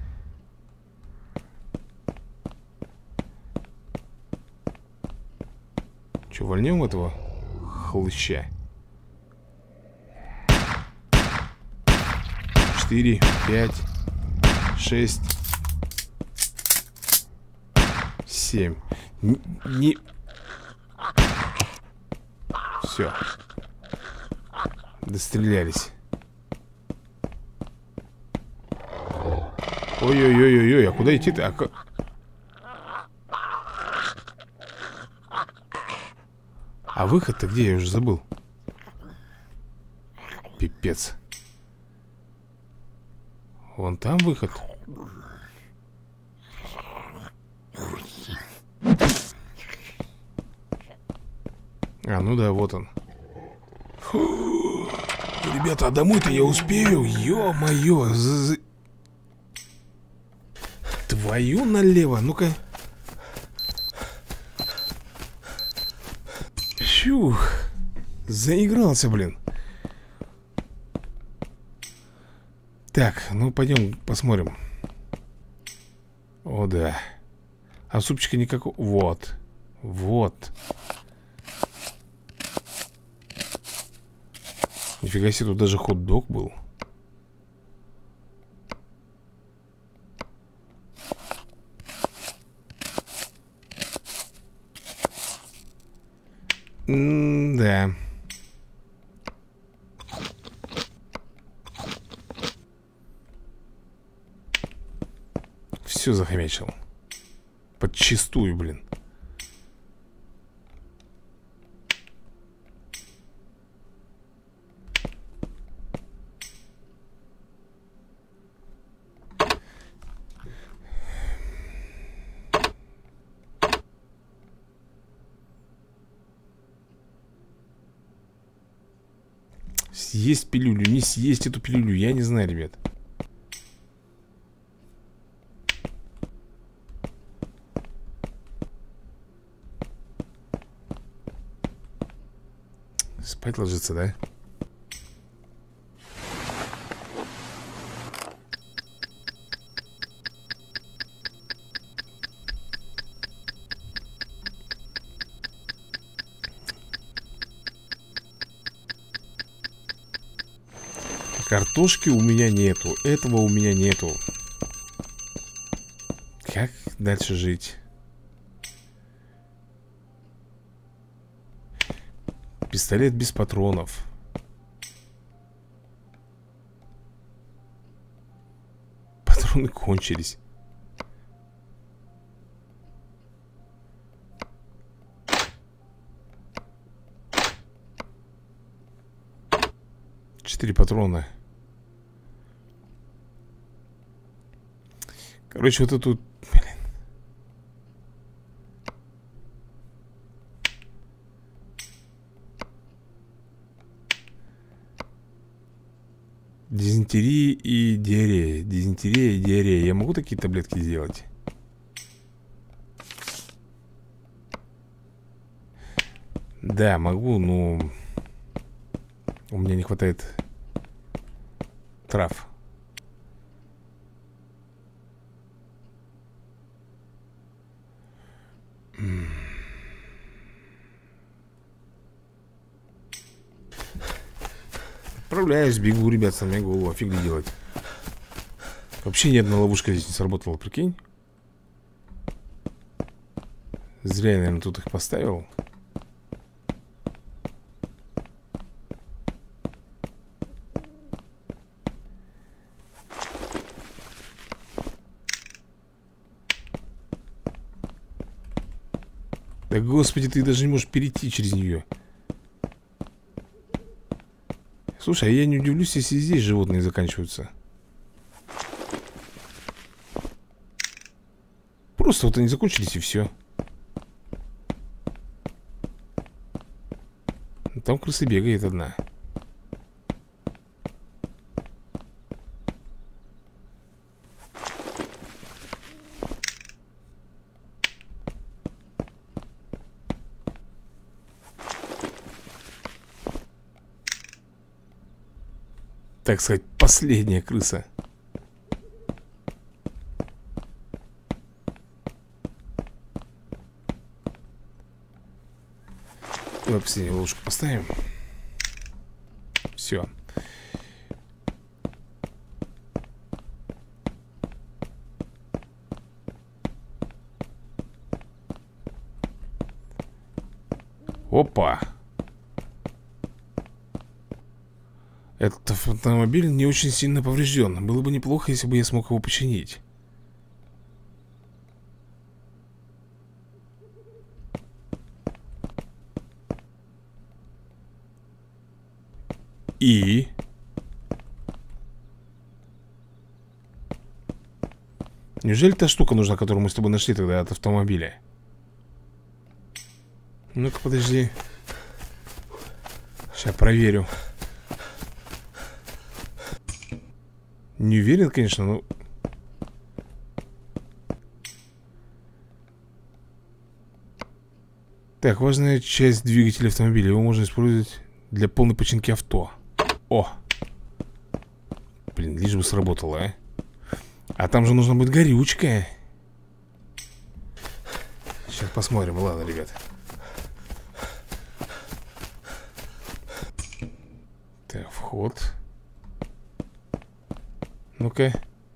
Speaker 1: Че, вольнем этого хлыща? 4, 5, 6, 7. Не... Все. Дострелялись. Ой-ой-ой-ой-ой, а куда идти-то? А выход-то где? Я уже забыл. Пипец. Вон там выход. А, ну да, вот он. Фу. Ребята, а домой-то я успею? Ё-моё. Твою налево. Ну-ка. Фух. Заигрался, блин. Так, ну пойдем посмотрим. О, да. А супчика никакого. Вот. Вот. Нифига себе, тут даже хот-дог был. Да. Все захомячил. Подчистую, блин. Съесть пилюлю, не съесть эту пилюлю, я не знаю, ребят. Спать ложиться, да? Картошки у меня нету. Этого у меня нету. Как дальше жить? Пистолет без патронов. Патроны кончились. Четыре патрона. Короче, вот эту... Блин. Дизентерия и диарея. Дизентерия и диарея. Я могу такие таблетки сделать? Да, могу, но... У меня не хватает трав. Отправляюсь, бегу, ребят, сломя голову, а фиг ли делать. Вообще ни одна ловушка здесь не сработала, прикинь. Зря я, наверное, тут их поставил. Да господи, ты даже не можешь перейти через нее. Слушай, а я не удивлюсь, если здесь животные заканчиваются. Просто вот они закончились и все. Там крыса бегает одна. Так сказать, последняя крыса. Давай последнюю ложку поставим. Все. Опа. Этот автомобиль не очень сильно поврежден. Было бы неплохо, если бы я смог его починить. И... Неужели та штука нужна, которую мы с тобой нашли тогда от автомобиля? Ну-ка, подожди. Сейчас проверю. Не уверен, конечно, но... Так, важная часть двигателя автомобиля. Его можно использовать для полной починки авто. О! Блин, лишь бы сработало, а. А там же нужно будет горючка. Сейчас посмотрим, ладно, ребят. Так, вход. Ну-ка.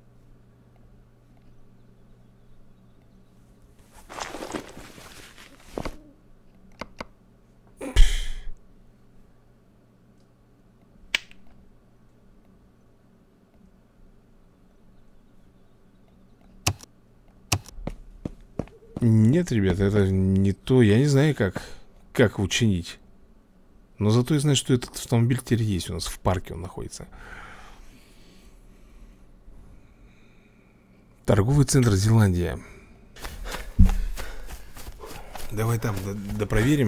Speaker 1: Нет, ребята, это не то. Я не знаю, как учинить. Но зато я знаю, что этот автомобиль теперь есть у нас. В парке он находится. Торговый центр Зеландия. Давай там допроверим.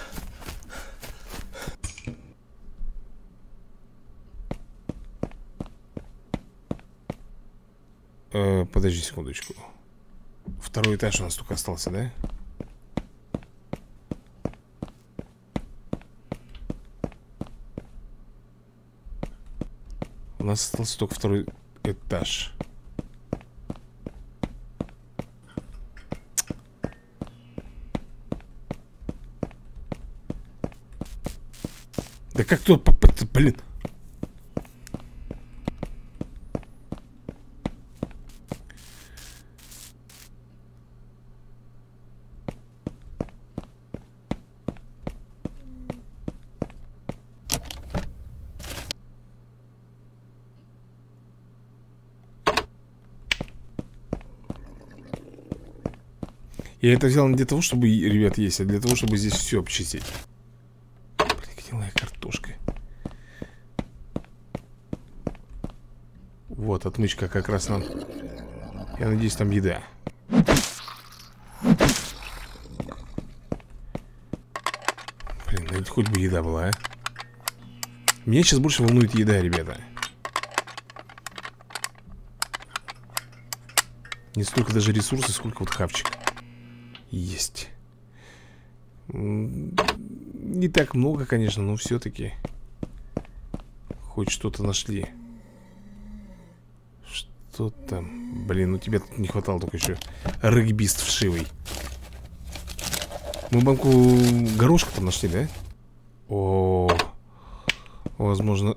Speaker 1: Подожди секундочку. Второй этаж у нас только остался, да? У нас остался только второй этаж. Да как тут, блин. Я это взял не для того, чтобы, ребят, есть, а для того, чтобы здесь все обчистить. Блин, где моя картошка? Вот, отмычка как раз нам. Я надеюсь, там еда. Блин, ну хоть бы еда была, а. Меня сейчас больше волнует еда, ребята. Не столько даже ресурсы, сколько вот хавчик. Есть. Не так много, конечно, но все-таки хоть что-то нашли. Что там? Блин, ну тебе тут не хватало только еще регбист вшивый. Мы банку горошка там нашли, да? О, возможно.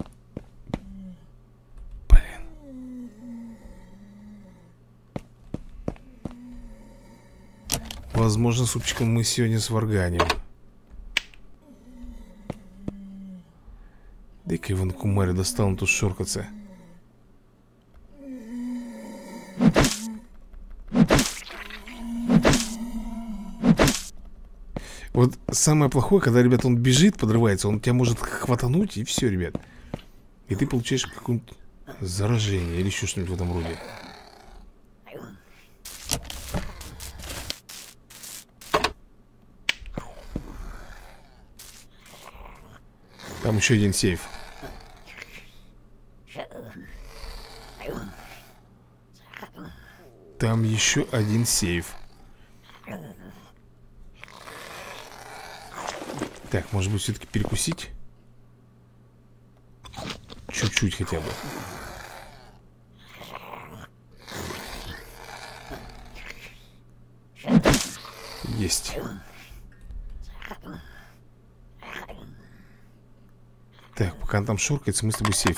Speaker 1: Возможно, супчиком мы сегодня сварганим. Дай-ка Иван Кумарь достал, он тут шоркаться. Вот самое плохое, когда, ребят, он бежит, подрывается, он тебя может хватануть, и все, ребят. И ты получаешь какое-нибудь заражение или еще что-нибудь в этом роде. Там еще один сейф. Там еще один сейф. Так, может быть, все-таки перекусить? Чуть-чуть хотя бы. Есть. Так, пока он там шоркается, мы с тобой сейф.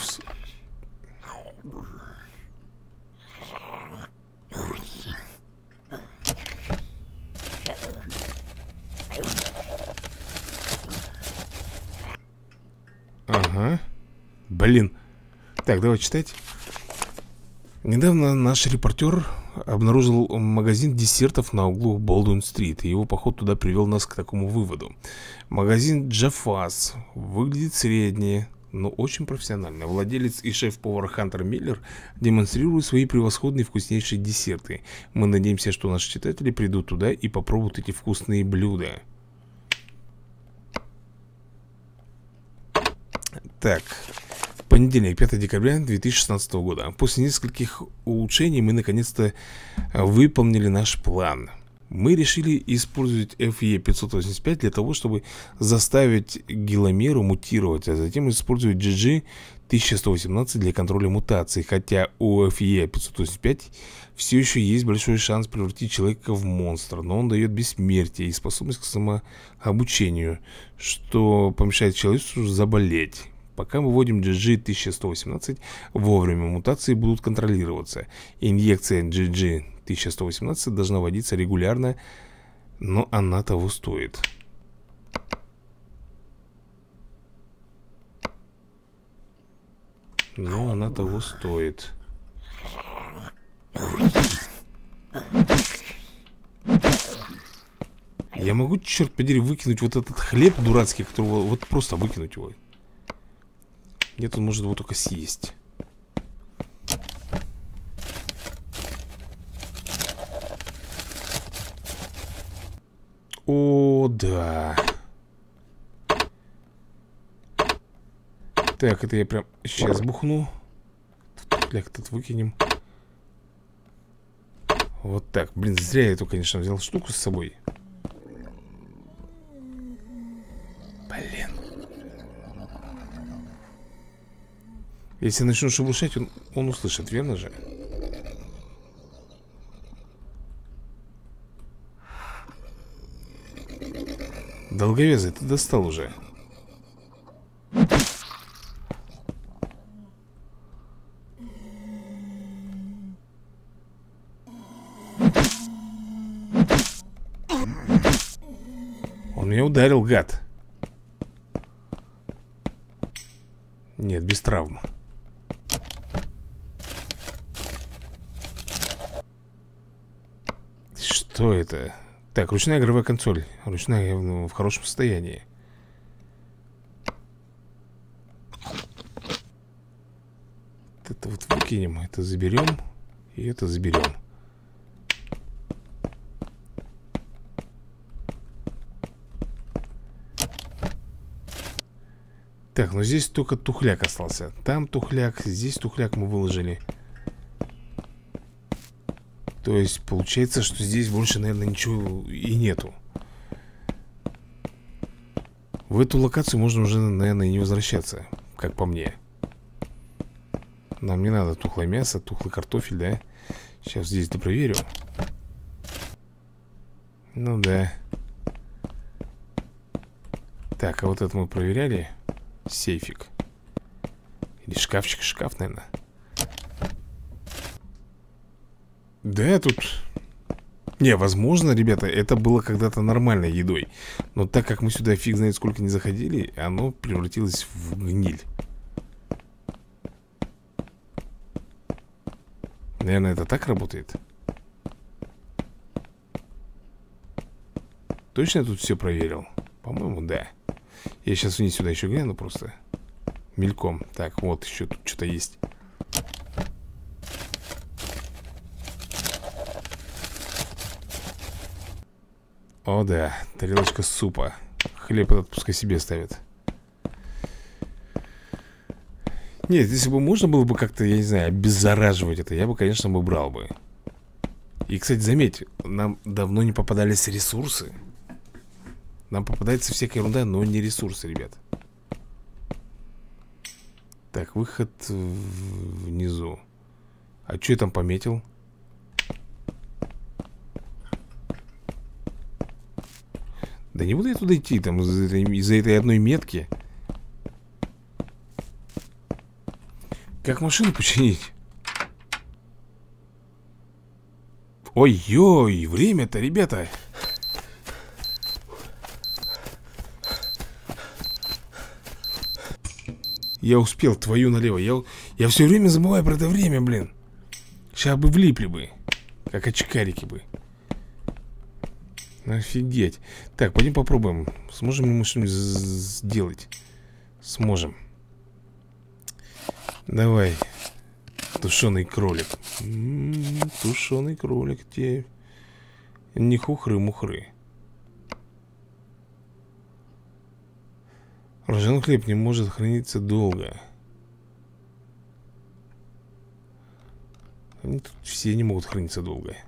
Speaker 1: Блин. Так, давай читать. Недавно наш репортер обнаружил магазин десертов на углу Болдуин-стрит, и его поход туда привел нас к такому выводу. Магазин Джаффас выглядит средне, но очень профессионально. Владелец и шеф-повар Хантер Миллер демонстрирует свои превосходные вкуснейшие десерты. Мы надеемся, что наши читатели придут туда и попробуют эти вкусные блюда. Так, понедельник, 5 декабря 2016 года. После нескольких улучшений мы наконец-то выполнили наш план. Мы решили использовать FE585 для того, чтобы заставить Гиломеру мутировать, а затем использовать GG1118 для контроля мутаций. Хотя у FE585 все еще есть большой шанс превратить человека в монстра, но он дает бессмертие и способность к самообучению, что помешает человеку заболеть. Пока мы вводим GG1118, вовремя мутации будут контролироваться. Инъекция GG1118 должна вводиться регулярно, но она того стоит. Но она того стоит. Я могу, черт подери, выкинуть вот этот хлеб дурацкий, которого вот просто выкинуть его? Нет, он может его только съесть. О, да. Так, это я прям сейчас бухну. Фляг этот выкинем. Вот так. Блин, зря я эту, конечно, взял штуку с собой. Блин. Если начну шебуршать, он услышит, верно же? Долговязый, ты достал уже. Он меня ударил, гад. Нет, без травм. Что это? Так, ручная игровая консоль. Ручная в хорошем состоянии. Это вот выкинем. Это заберем. И это заберем. Так, ну здесь только тухляк остался. Там тухляк, здесь тухляк мы выложили. То есть получается, что здесь больше, наверное, ничего и нету. В эту локацию можно уже, наверное, не возвращаться, как по мне. Нам не надо тухлое мясо, тухлый картофель, да? Сейчас здесь допроверю. Ну да. Так, а вот это мы проверяли. Сейфик. Или шкафчик, шкаф, наверное. Да, тут... Не, возможно, ребята, это было когда-то нормальной едой. Но так как мы сюда фиг знает сколько не заходили, оно превратилось в гниль. Наверное, это так работает. Точно я тут все проверил? По-моему, да. Я сейчас вниз сюда еще гляну просто. Мельком. Так, вот еще тут что-то есть. О да, тарелочка супа. Хлеб этот пускай себе ставит. Нет, если бы можно было бы как-то, я не знаю, обеззараживать это, я бы, конечно, брал бы. И, кстати, заметь, нам давно не попадались ресурсы. Нам попадается всякая ерунда, но не ресурсы, ребят. Так, выход внизу. А что я там пометил? Да не буду я туда идти, там из-за этой одной метки. Как машину починить? Ой-ой, время-то, ребята. Я успел, твою налево. Я все время забываю про это время, блин. Сейчас бы влипли бы. Как очкарики бы. Офигеть. Так, пойдем попробуем. Сможем ли мы что-нибудь сделать? Сможем. Давай. Тушеный кролик. Тушеный кролик тебе. Не хухры-мухры. Ржаной хлеб не может храниться долго. Они тут все не могут храниться долго.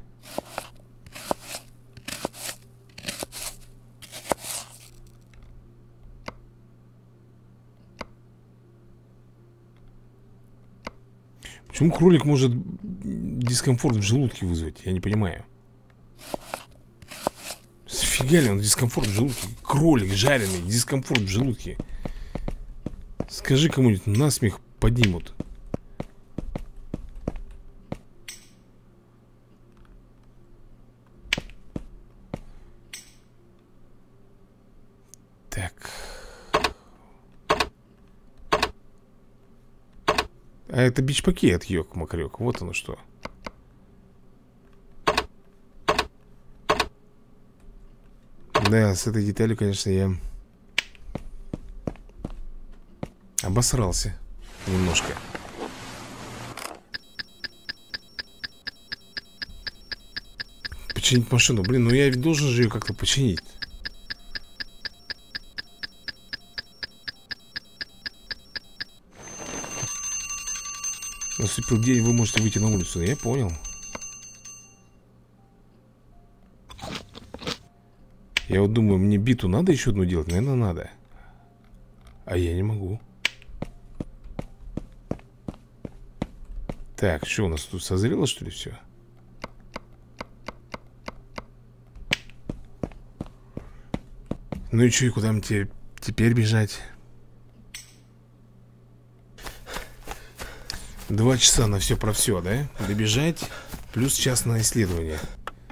Speaker 1: Почему кролик может дискомфорт в желудке вызвать? Я не понимаю. Сфига ли он дискомфорт в желудке? Кролик жареный, дискомфорт в желудке. Скажи кому-нибудь, насмех поднимут. Так. А это бич-пакет, ёк-макрёк. Вот оно что. Да, с этой деталью, конечно, я обосрался немножко. Починить машину. Блин, ну я ведь должен же ее как-то починить. Наступил день, вы можете выйти на улицу. Я понял. Я вот думаю, мне биту надо еще одну делать? Наверное, надо. А я не могу. Так, что у нас тут созрело, что ли, все? Ну и что, и куда мне теперь бежать? 2 часа на все про все, да? Добежать, плюс час на исследование.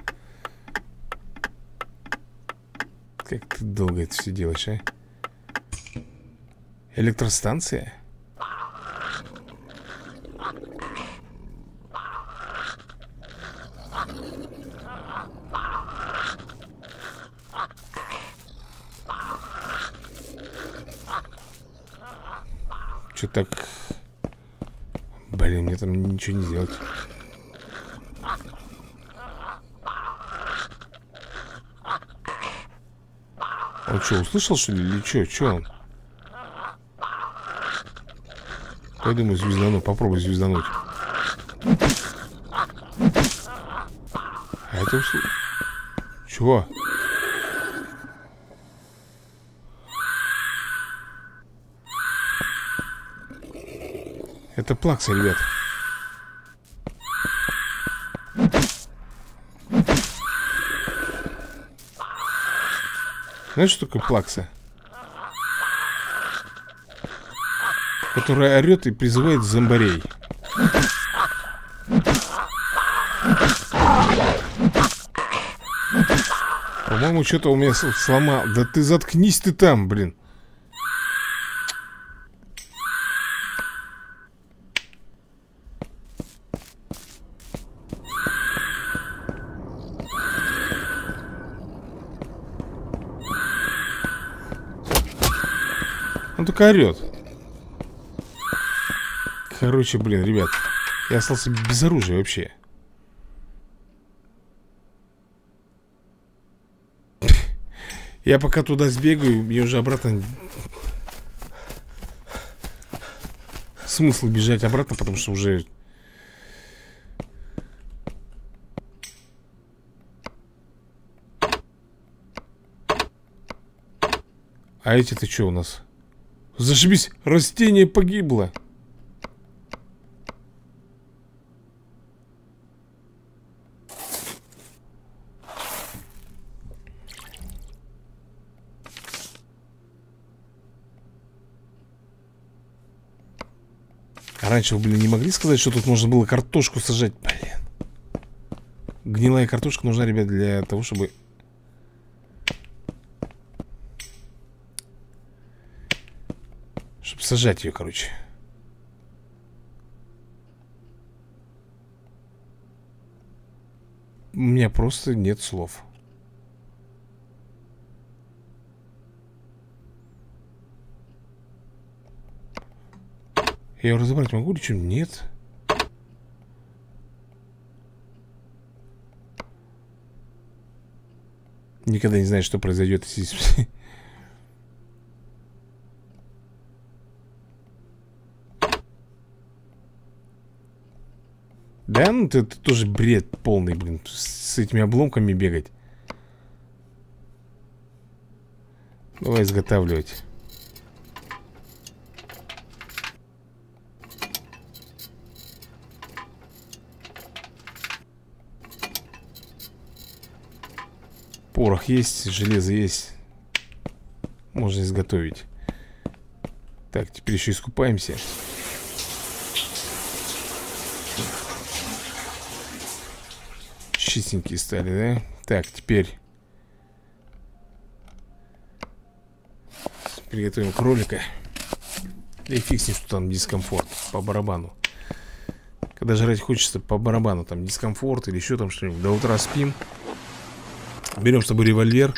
Speaker 1: Как ты долго это все делаешь, а? Электростанция? Что так... Блин, мне там ничего не сделать. Он что, услышал, что ли? Или что? Что он? Я думаю, звездану. Попробуй звездануть. А это услышал. Чего? Это плакса, ребят. Знаешь, что такое плакса? Которая орет и призывает зомбарей. По-моему, что-то у меня сломал. Да ты заткнись ты там, блин. Он только орет. Короче, блин, ребят, я остался без оружия вообще. Я пока туда сбегаю, мне уже обратно... Смысл бежать обратно, потому что уже... А эти-то что у нас? Зашибись, растение погибло. А раньше вы, блин, не могли сказать, что тут можно было картошку сажать? Блин. Гнилая картошка нужна, ребят, для того, чтобы... сажать ее, короче. У меня просто нет слов. Я ее разобрать могу или что? Нет. Никогда не знаешь, что произойдет, если... Да, ну это тоже бред полный, блин. С этими обломками бегать. Давай изготавливать. Порох есть, железо есть. Можно изготовить. Так, теперь еще искупаемся. Чистенькие стали, да? Так, теперь приготовим кролика. И фиг с ним, что там дискомфорт. По барабану. Когда жрать хочется, по барабану. Там дискомфорт или еще там что-нибудь. До утра спим. Берем с тобой револьвер.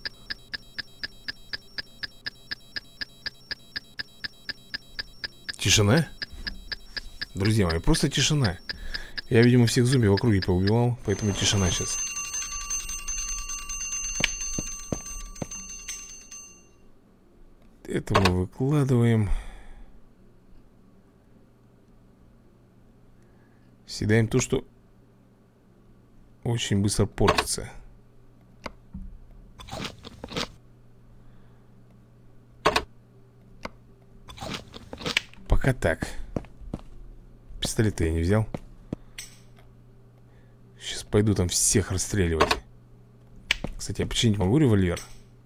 Speaker 1: Тишина. Друзья мои, просто тишина. Я, видимо, всех зомби в округе поубивал. Поэтому тишина сейчас. Это мы выкладываем. Съедаем то, что очень быстро портится. Пока так. Пистолет я не взял. Сейчас пойду там всех расстреливать. Кстати, я починить могу револьвер?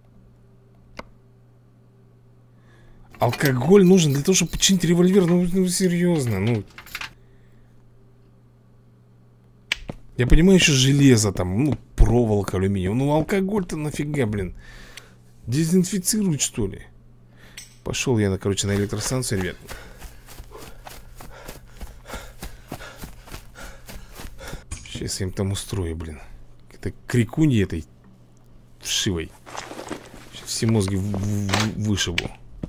Speaker 1: Алкоголь нужен для того, чтобы починить револьвер. Ну серьезно, ну. Я понимаю, еще железо там, ну, проволока, алюминиум. Ну, алкоголь-то нафига, блин. Дезинфицирует, что ли? Пошел я, короче, на электростанцию, ребят. Сейчас я им там устрою, блин. Это крикуньи этой вшивой. Сейчас все мозги вышибу.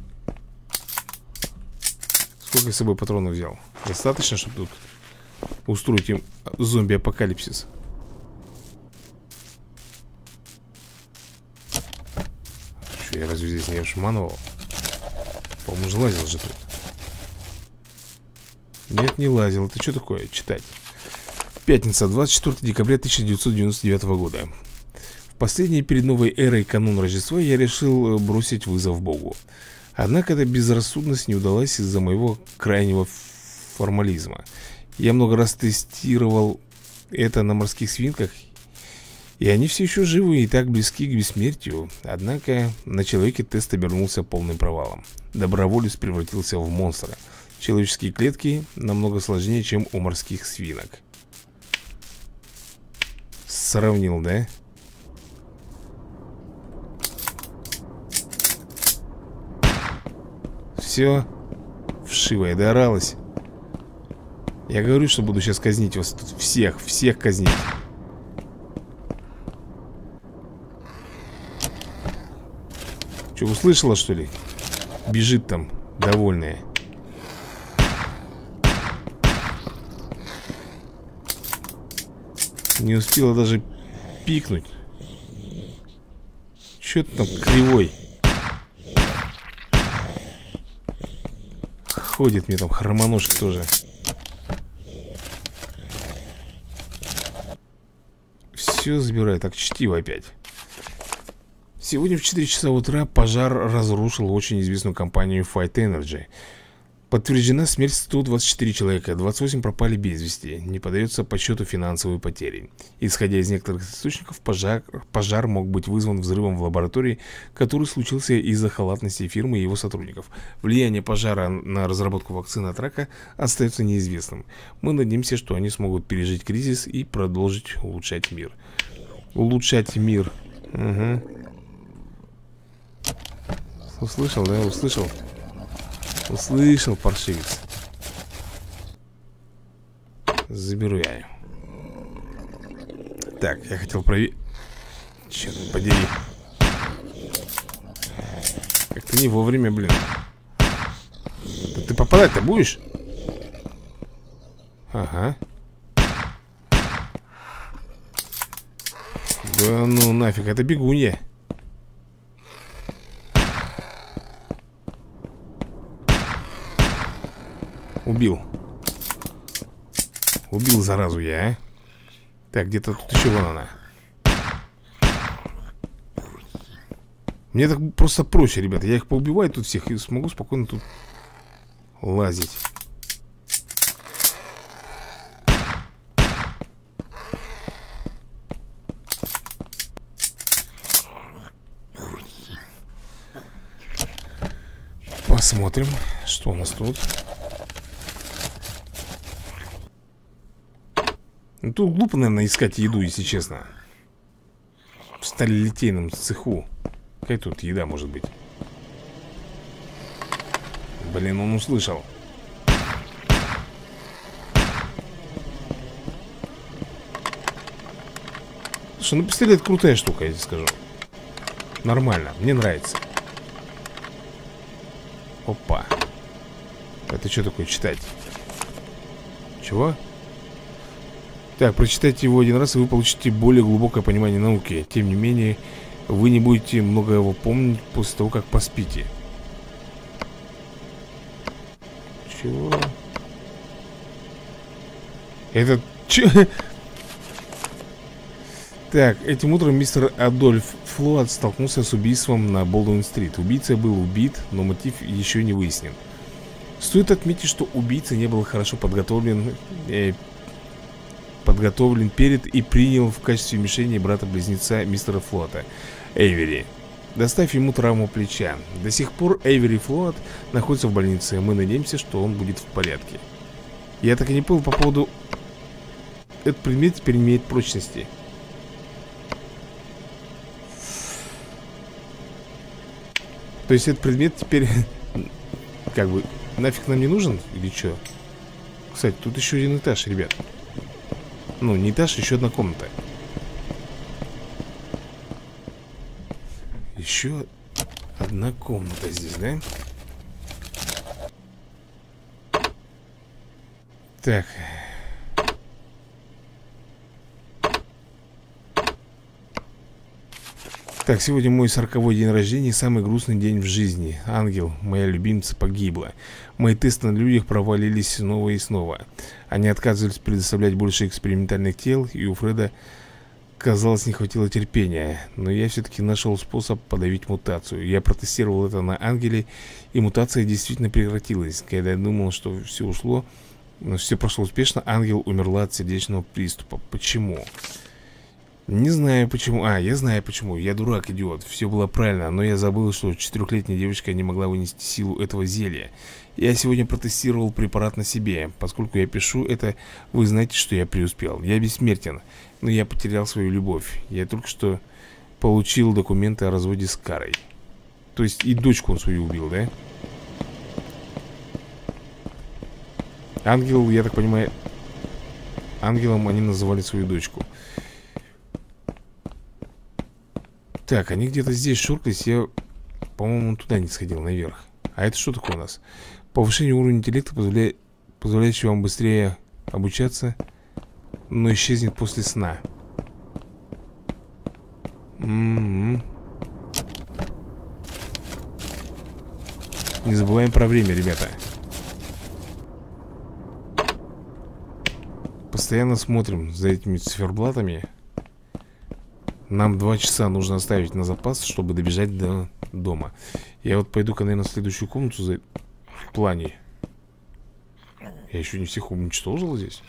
Speaker 1: Сколько я с собой патронов взял? Достаточно, чтобы тут устроить им зомби-апокалипсис? Что, я разве здесь не обшманывал? По-моему, же лазил же тут. Нет, не лазил. Это что такое? Читать. Пятница, 24 декабря 1999 года. В последний перед новой эрой канун Рождества я решил бросить вызов Богу. Однако эта безрассудность не удалась из-за моего крайнего формализма. Я много раз тестировал это на морских свинках, и они все еще живы и так близки к бессмертию. Однако на человеке тест обернулся полным провалом. Доброволец превратился в монстра. Человеческие клетки намного сложнее, чем у морских свинок. Сравнил, да? Все, вшивая дооралась. Я говорю, что буду сейчас казнить вас тут всех казнить. Че, услышала, что ли? Бежит там, довольная. Не успела даже пикнуть. Че ты там кривой? Ходит мне там хромоножка тоже. Все забирает, так чтиво опять. Сегодня в 4 часа утра пожар разрушил очень известную компанию Fight Energy. Подтверждена смерть 124 человека, 28 пропали без вести. Не подается подсчету финансовые потери. Исходя из некоторых источников, пожар мог быть вызван взрывом в лаборатории, который случился из-за халатности фирмы и его сотрудников. Влияние пожара на разработку вакцины от рака остается неизвестным. Мы надеемся, что они смогут пережить кризис и продолжить улучшать мир. Улучшать мир. Угу. Услышал, да? Услышал. Услышал, паршивец. Заберу я ее. Так, я хотел проверить. Черт подери. Как-то не вовремя, блин. Да ты попадать-то будешь? Ага. Да ну нафиг, это бегунья. Убил. Убил заразу я, а. Так, где-то тут еще вон она. Мне так просто проще, ребята. Я их поубиваю тут всех и смогу спокойно тут лазить. Посмотрим, что у нас тут. Ну, тут глупо, наверное, искать еду, если честно. В сталелитейном цеху. Какая тут еда может быть? Блин, он услышал. Слушай, ну пистолет крутая штука, я тебе скажу. Нормально, мне нравится. Опа. Это что такое читать? Чего? Так, прочитайте его один раз, и вы получите более глубокое понимание науки. Тем не менее, вы не будете много его помнить после того, как поспите. Чего? Это... Че? Так, этим утром мистер Адольф Флоат столкнулся с убийством на Болдуин-стрит. Убийца был убит, но мотив еще не выяснен. Стоит отметить, что убийца не был хорошо подготовлен перед и принял в качестве мишени брата-близнеца мистера Флоата, Эйвери, доставив ему травму плеча. До сих пор Эйвери Флоат находится в больнице. Мы надеемся, что он будет в порядке. Я так и не понял по поводу... Этот предмет теперь имеет прочности. То есть этот предмет теперь как бы нафиг нам не нужен или что? Кстати, тут еще один этаж, ребят. Ну, не этаж, еще одна комната. Еще одна комната здесь, да? Так. Так, сегодня мой 40-й день рождения, самый грустный день в жизни. Ангел, моя любимица, погибла. Мои тесты на людях провалились снова и снова. Они отказывались предоставлять больше экспериментальных тел, и у Фреда, казалось, не хватило терпения. Но я все-таки нашел способ подавить мутацию. Я протестировал это на Ангеле, и мутация действительно прекратилась. Когда я думал, что все ушло, но все прошло успешно, Ангел умерла от сердечного приступа. Почему? Не знаю почему. Я знаю почему. Я дурак, идиот. Все было правильно, но я забыл, что 4-летняя девочка не могла вынести силу этого зелья. Я сегодня протестировал препарат на себе. Поскольку я пишу это, вы знаете, что я преуспел. Я бессмертен, но я потерял свою любовь. Я только что получил документы о разводе с Карой. То есть и дочку он свою убил, да? Ангел, я так понимаю, ангелом они называли свою дочку. Так, они где-то здесь шуркались. Я, по-моему, туда не сходил, наверх. А это что такое у нас? Повышение уровня интеллекта, позволяющее вам быстрее обучаться, но исчезнет после сна. Не забываем про время, ребята. Постоянно смотрим за этими циферблатами. Нам 2 часа нужно оставить на запас, чтобы добежать до дома. Я вот пойду-ка, наверное, в следующую комнату в плане. Я еще не всех уничтожил здесь.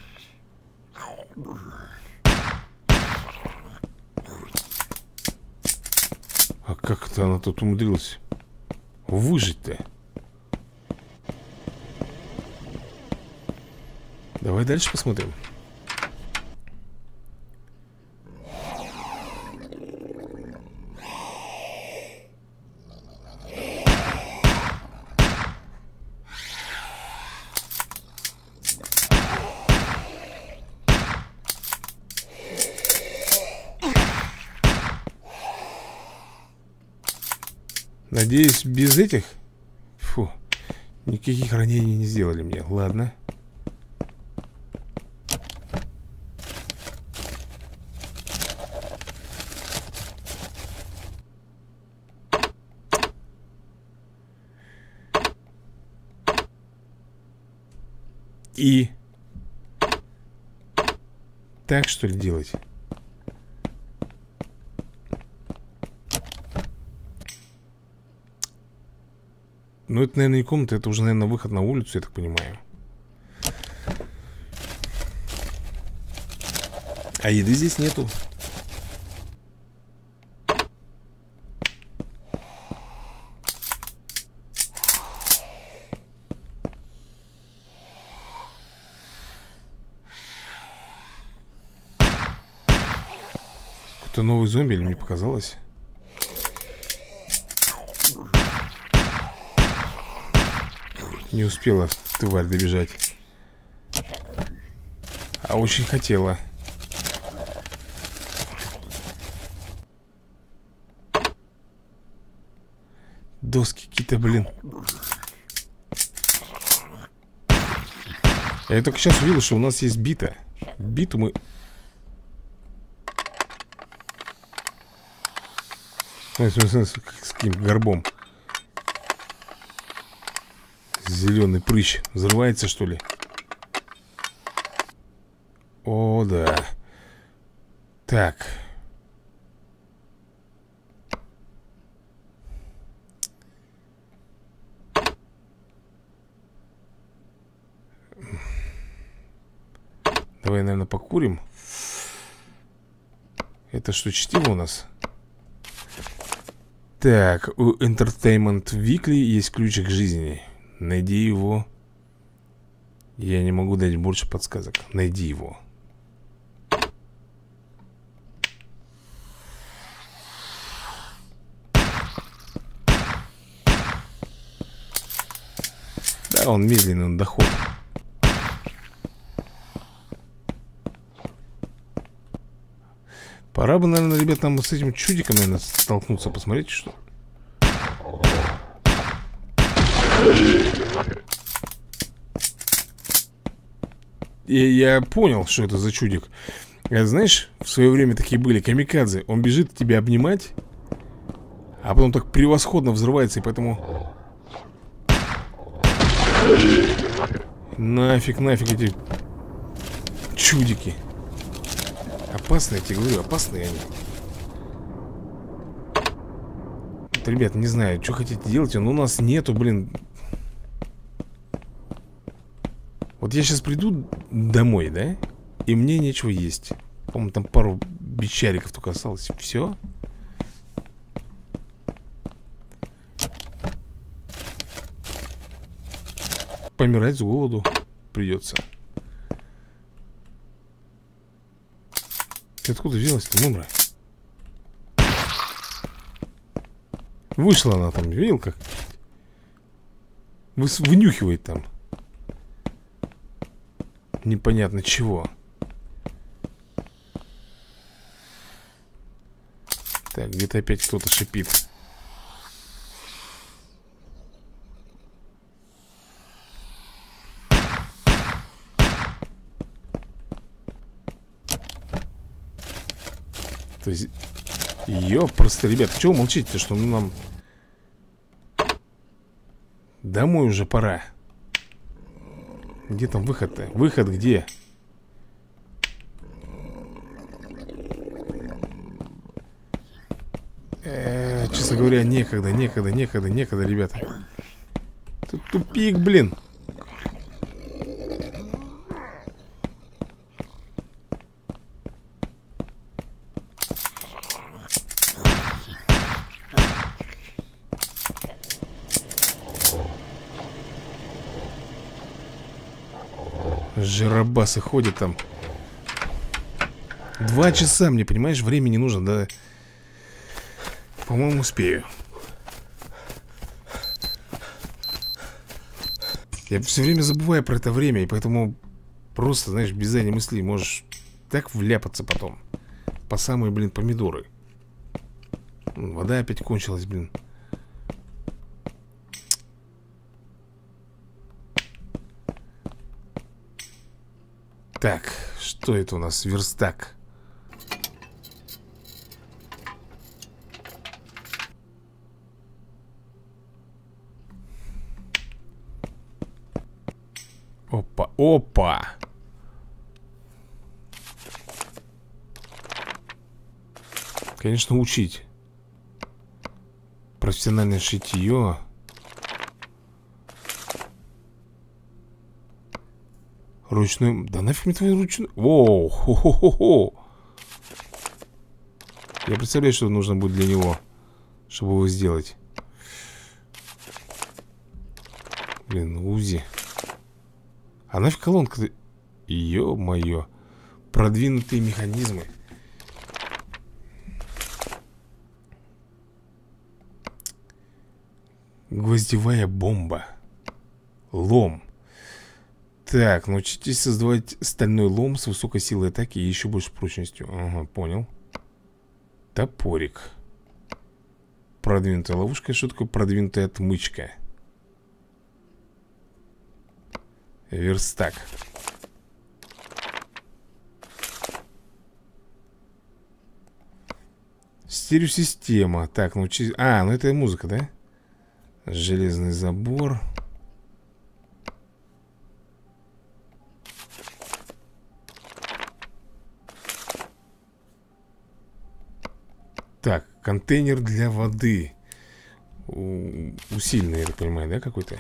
Speaker 1: А как это она тут умудрилась выжить-то? Давай дальше посмотрим. Надеюсь, без этих. Фу. Никаких ранений не сделали мне. Ладно. И так, что ли, делать? Ну, это, наверное, не комната, это уже, наверное, выход на улицу, я так понимаю. А еды здесь нету. Какой-то новый зомби, или мне показалось? Не успела тварь добежать. А очень хотела. Доски какие-то, блин. Я только сейчас увидел, что у нас есть бита. Биту мы... С каким горбом. Зеленый прыщ. Взрывается, что ли? О, да. Так. Давай, наверное, покурим. Это что, чтиво у нас? Так, у Entertainment Weekly есть ключик к жизни. Найди его. Я не могу дать больше подсказок. Найди его. Да, он медленный на доход. Пора бы, наверное, ребят, нам с этим чудиком, наверное, столкнуться. Посмотрите, что... Я понял, что это за чудик. Знаешь, в свое время такие были камикадзе. Он бежит тебя обнимать, а потом так превосходно взрывается. И поэтому... Нафиг эти чудики. Опасные, я тебе говорю, опасные они. Вот, ребят, не знаю, что хотите делать, но у нас нету, блин. Вот я сейчас приду домой, да? И мне нечего есть. По-моему, там пару бичариков только осталось. Все. Помирать с голоду придется. Ты откуда взялась-то, мумра? Вышла она там, видел как? Вынюхивает там. Непонятно чего. Так, где-то опять кто-то шипит. То есть... Просто, ребят, чего молчите-то, что ну нам... Домой уже пора. Где там выход-то? Выход где? Честно говоря, некогда, ребята. Тут тупик, блин. Жиробасы ходят там. 2 часа мне, понимаешь, времени нужно, да? По-моему, успею. Я все время забываю про это время, и поэтому просто, знаешь, без задней мысли можешь так вляпаться потом. По самые, блин, помидоры. Вода опять кончилась, блин. Так, что это у нас? Верстак. Опа, опа. Конечно, учить. Профессиональное шитье. Ручной... Да нафиг мне твой ручной... Воу, хо-хо-хо-хо. Я представляю, что нужно будет для него, чтобы его сделать. Блин, УЗИ. А нафиг колонка-то... Ё-моё. Продвинутые механизмы. Гвоздевая бомба. Лом. Так, научитесь создавать стальной лом с высокой силой атаки и еще больше прочностью. Ага, понял. Топорик. Продвинутая ловушка. Что такое продвинутая отмычка? Верстак. Стереосистема. Так, научись... А, ну это музыка, да? Железный забор. Так, контейнер для воды. Усиленный, я так понимаю, да, какой-то?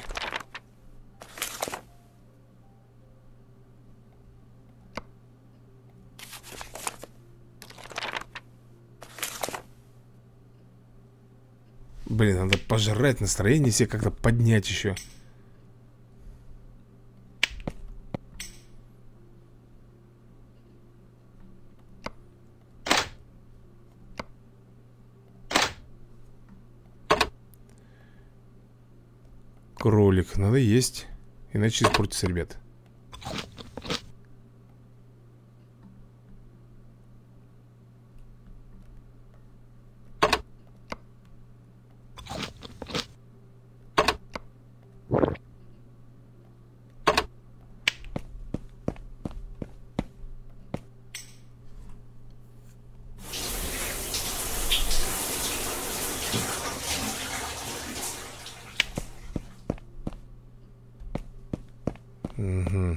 Speaker 1: Блин, надо пожрать, настроение себе как-то поднять еще. Кролик, надо есть. Иначе испортится, ребят. Угу.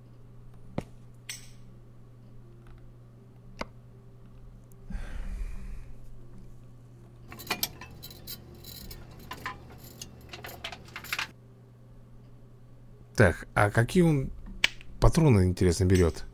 Speaker 1: Так, а какие он патроны, интересно, берет?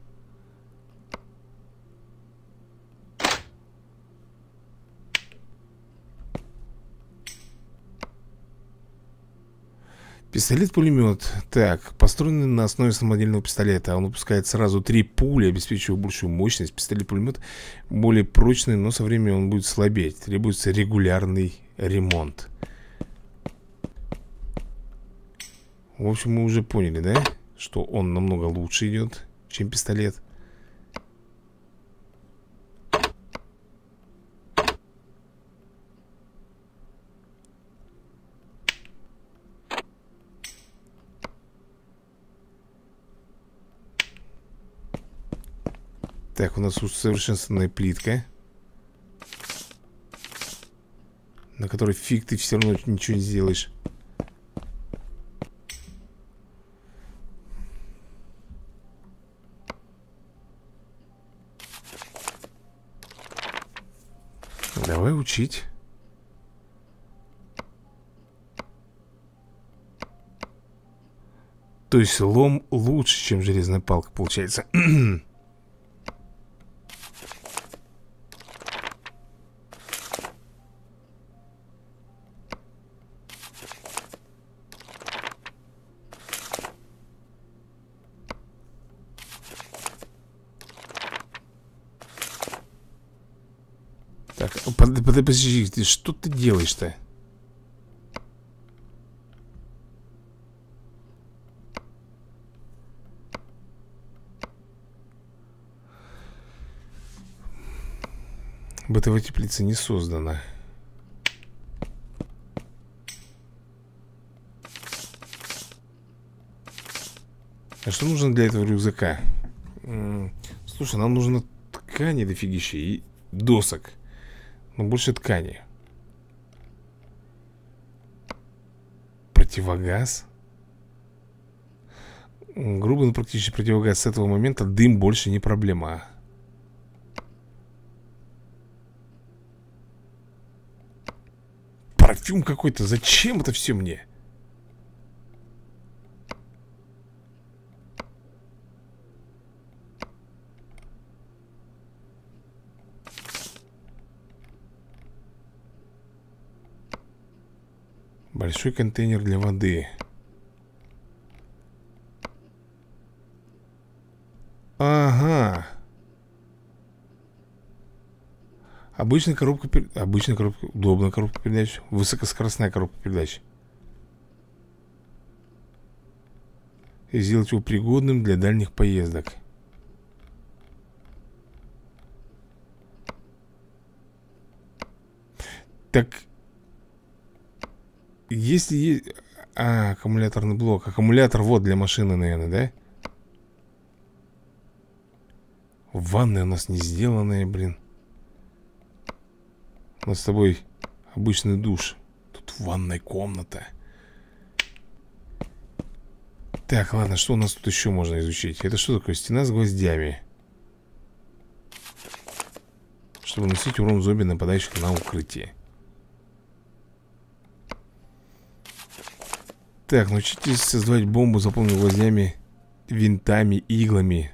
Speaker 1: Пистолет-пулемет. Так, построенный на основе самодельного пистолета. Он выпускает сразу 3 пули, обеспечивая большую мощность. Пистолет-пулемет более прочный, но со временем он будет слабеть. Требуется регулярный ремонт. В общем, мы уже поняли, да? Что он намного лучше идет, чем пистолет. Так, у нас усовершенствованная плитка, на которой фиг ты все равно ничего не сделаешь. Давай учить. То есть лом лучше, чем железная палка, получается. Так, подожди, что ты делаешь-то? Бытовая теплица не создана. А что нужно для этого рюкзака? Слушай, нам нужно ткани дофигища и досок. Но больше ткани. Противогаз. Грубый, но практически противогаз. С этого момента дым больше не проблема. Парфюм какой-то. Зачем это все мне? Большой контейнер для воды. Ага. Обычная коробка, обычная коробка, удобная коробка передач, высокоскоростная коробка передач. И сделать его пригодным для дальних поездок. Так, если... аккумуляторный блок. Аккумулятор вот для машины, наверное, да? Ванная у нас не сделанная, блин. У нас с тобой обычный душ. Тут ванная комната. Так, ладно, что у нас тут еще можно изучить? Это что такое? Стена с гвоздями. Чтобы наносить урон зомби, нападающих на укрытие. Так, научитесь создавать бомбу, заполненную гвоздями, винтами, иглами.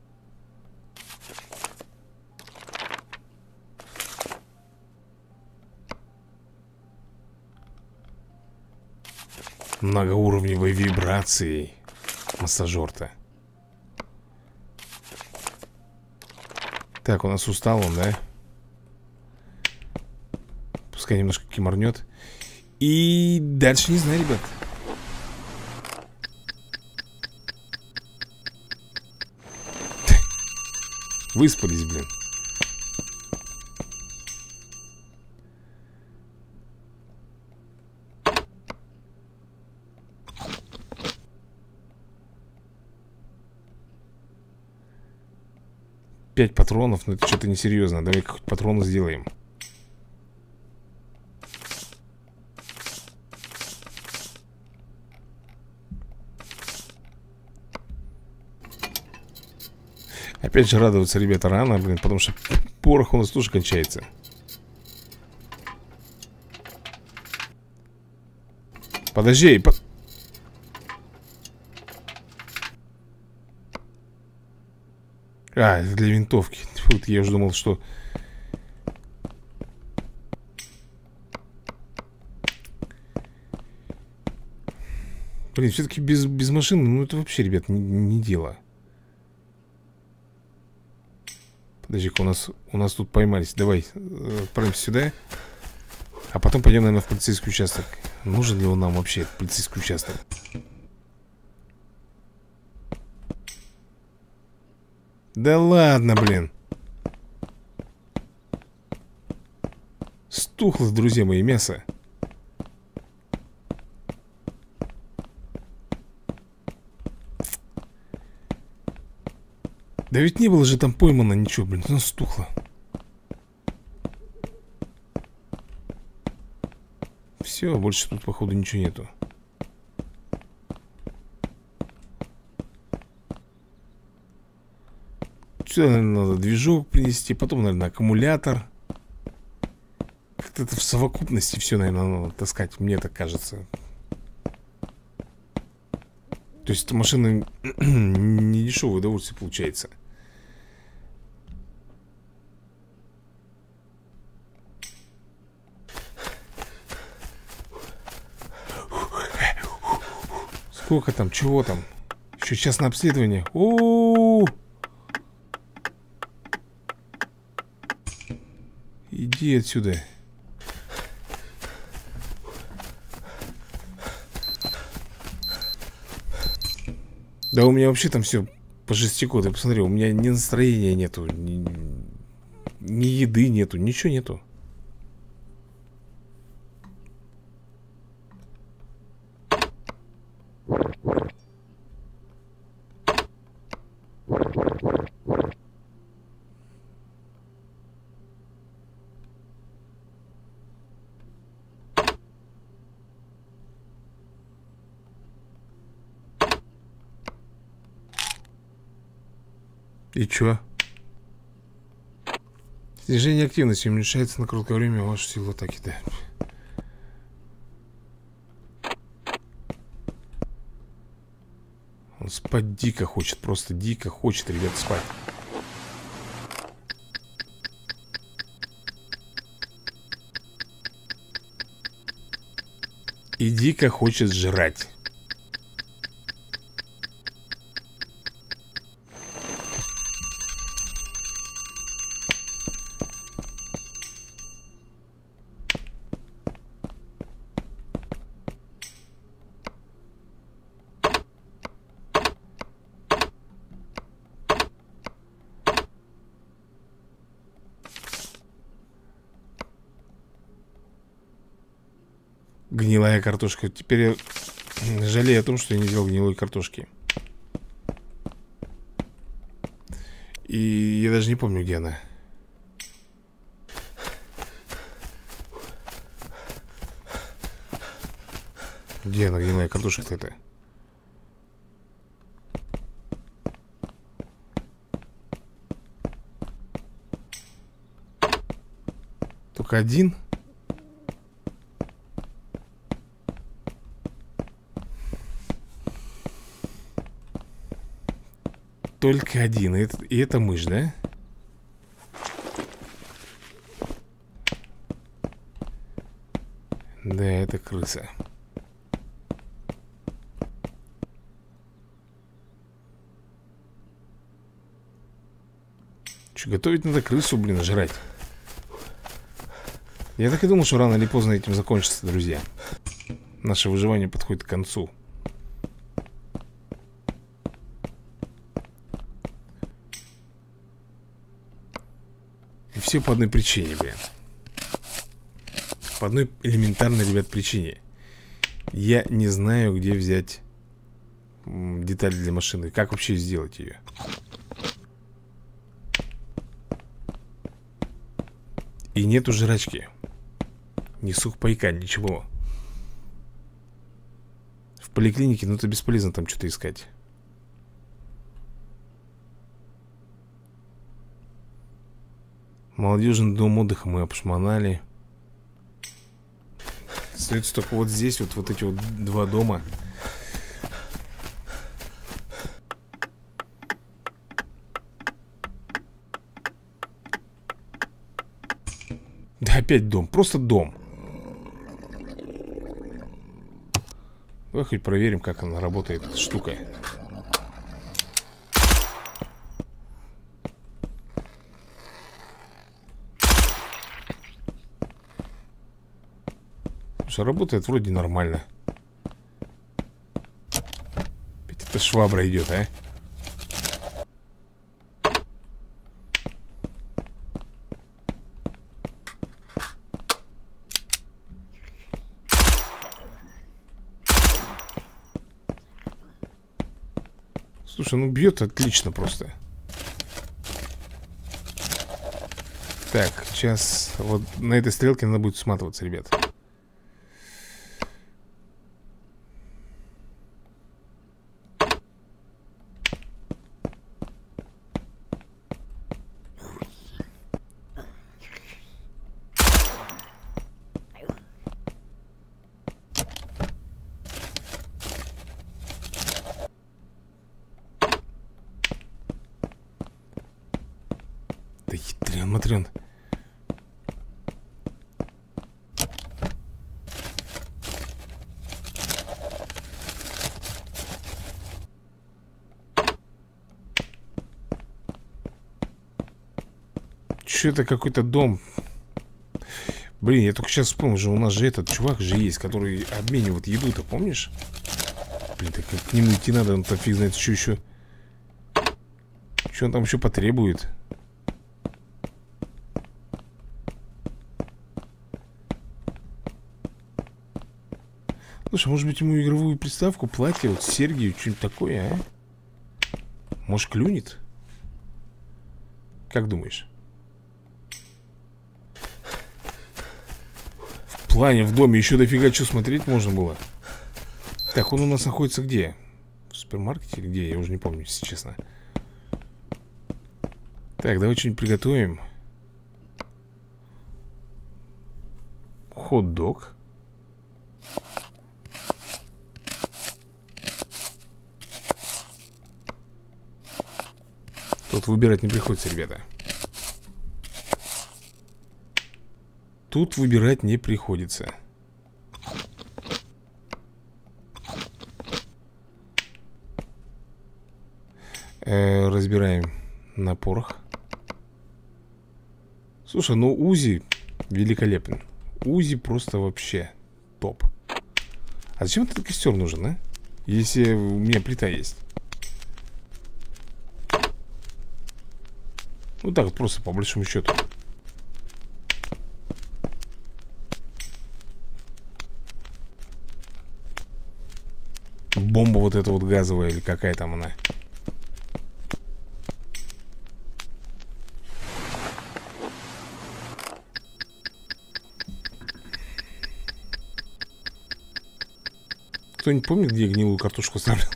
Speaker 1: Многоуровневой вибрации. Массажер-то. Так, у нас устал он, да? Пускай немножко киморнет. И дальше не знаю, ребят. Выспались, блин. Пять патронов, но это что-то несерьезно. Давай хоть патроны сделаем. Опять же радоваться, ребята, рано, блин, потому что порох у нас тоже кончается. Подожди, это для винтовки. Фу, я уже думал, что... Блин, все-таки без машины, ну это вообще, ребят, не дело. Подожди-ка, у нас тут поймались. Давай, отправимся сюда. А потом пойдем, наверное, в полицейский участок. Нужен ли он нам вообще, этот полицейский участок? Да ладно, блин. Стухло, друзья мои, мясо. Да ведь не было же там поймано ничего, блин, оно стухло. Все, больше тут, походу, ничего нету. Сюда, наверное, надо движок принести. Потом, наверное, аккумулятор. Как-то это в совокупности все, наверное, надо таскать. Мне так кажется. То есть эта машина не дешевое удовольствие получается. Сколько там? Чего там? Еще час на обследование. О-о-о! Иди отсюда. Да у меня вообще там все по жестяку. Ты посмотри, у меня ни настроения нету, ни еды нету, ничего нету. И чё? Снижение активности уменьшается на короткое время вашу силу атаки, да. Он спать дико хочет, просто дико хочет, ребят, спать. И дико хочет жрать. Гнилая картошка. Теперь я жалею о том, что я не делал гнилой картошки. И я даже не помню, где она. Где она, гнилая картошка-то это? Только один? Только один. И это мышь, да? Да, это крыса. Че, готовить надо крысу, блин, жрать. Я так и думал, что рано или поздно этим закончится, друзья. Наше выживание подходит к концу. И все по одной причине, блин. По одной элементарной, ребят, причине. Я не знаю, где взять детали для машины. Как вообще сделать ее? И нету жрачки. Ни сухпайка, ничего. В поликлинике, ну это бесполезно там что-то искать. Молодежный дом отдыха мы обшмонали. Остается только вот здесь вот эти вот два дома. Да опять дом, просто дом. Давай хоть проверим, как она работает, эта штука. Работает вроде нормально. Опять эта швабра идет, а? Слушай, ну бьет отлично просто. Так, сейчас вот на этой стрелке надо будет сматываться, ребят. Да хитрен, матрен. Че это какой-то дом? Блин, я только сейчас вспомнил, что у нас же этот чувак же есть, который обменивает еду-то, помнишь? Блин, так к нему идти надо, он-то фиг знает, что еще. Что он там еще потребует? Слушай, может быть ему игровую приставку, платье, вот серьги, что-нибудь такое, а? Может клюнет? Как думаешь? В плане, в доме еще дофига что смотреть можно было. Так, он у нас находится где? В супермаркете или где? Я уже не помню, если честно. Так, давай что-нибудь приготовим. Хот-дог. Тут выбирать не приходится, ребята. Тут выбирать не приходится. Разбираем на порох. Слушай, ну УЗИ великолепен. УЗИ просто вообще топ. А зачем этот костер нужен, а? Если у меня плита есть. Ну так вот, просто по большому счету. Бомба вот эта вот газовая, или какая там она. Кто-нибудь помнит, где я гнилую картошку ставил?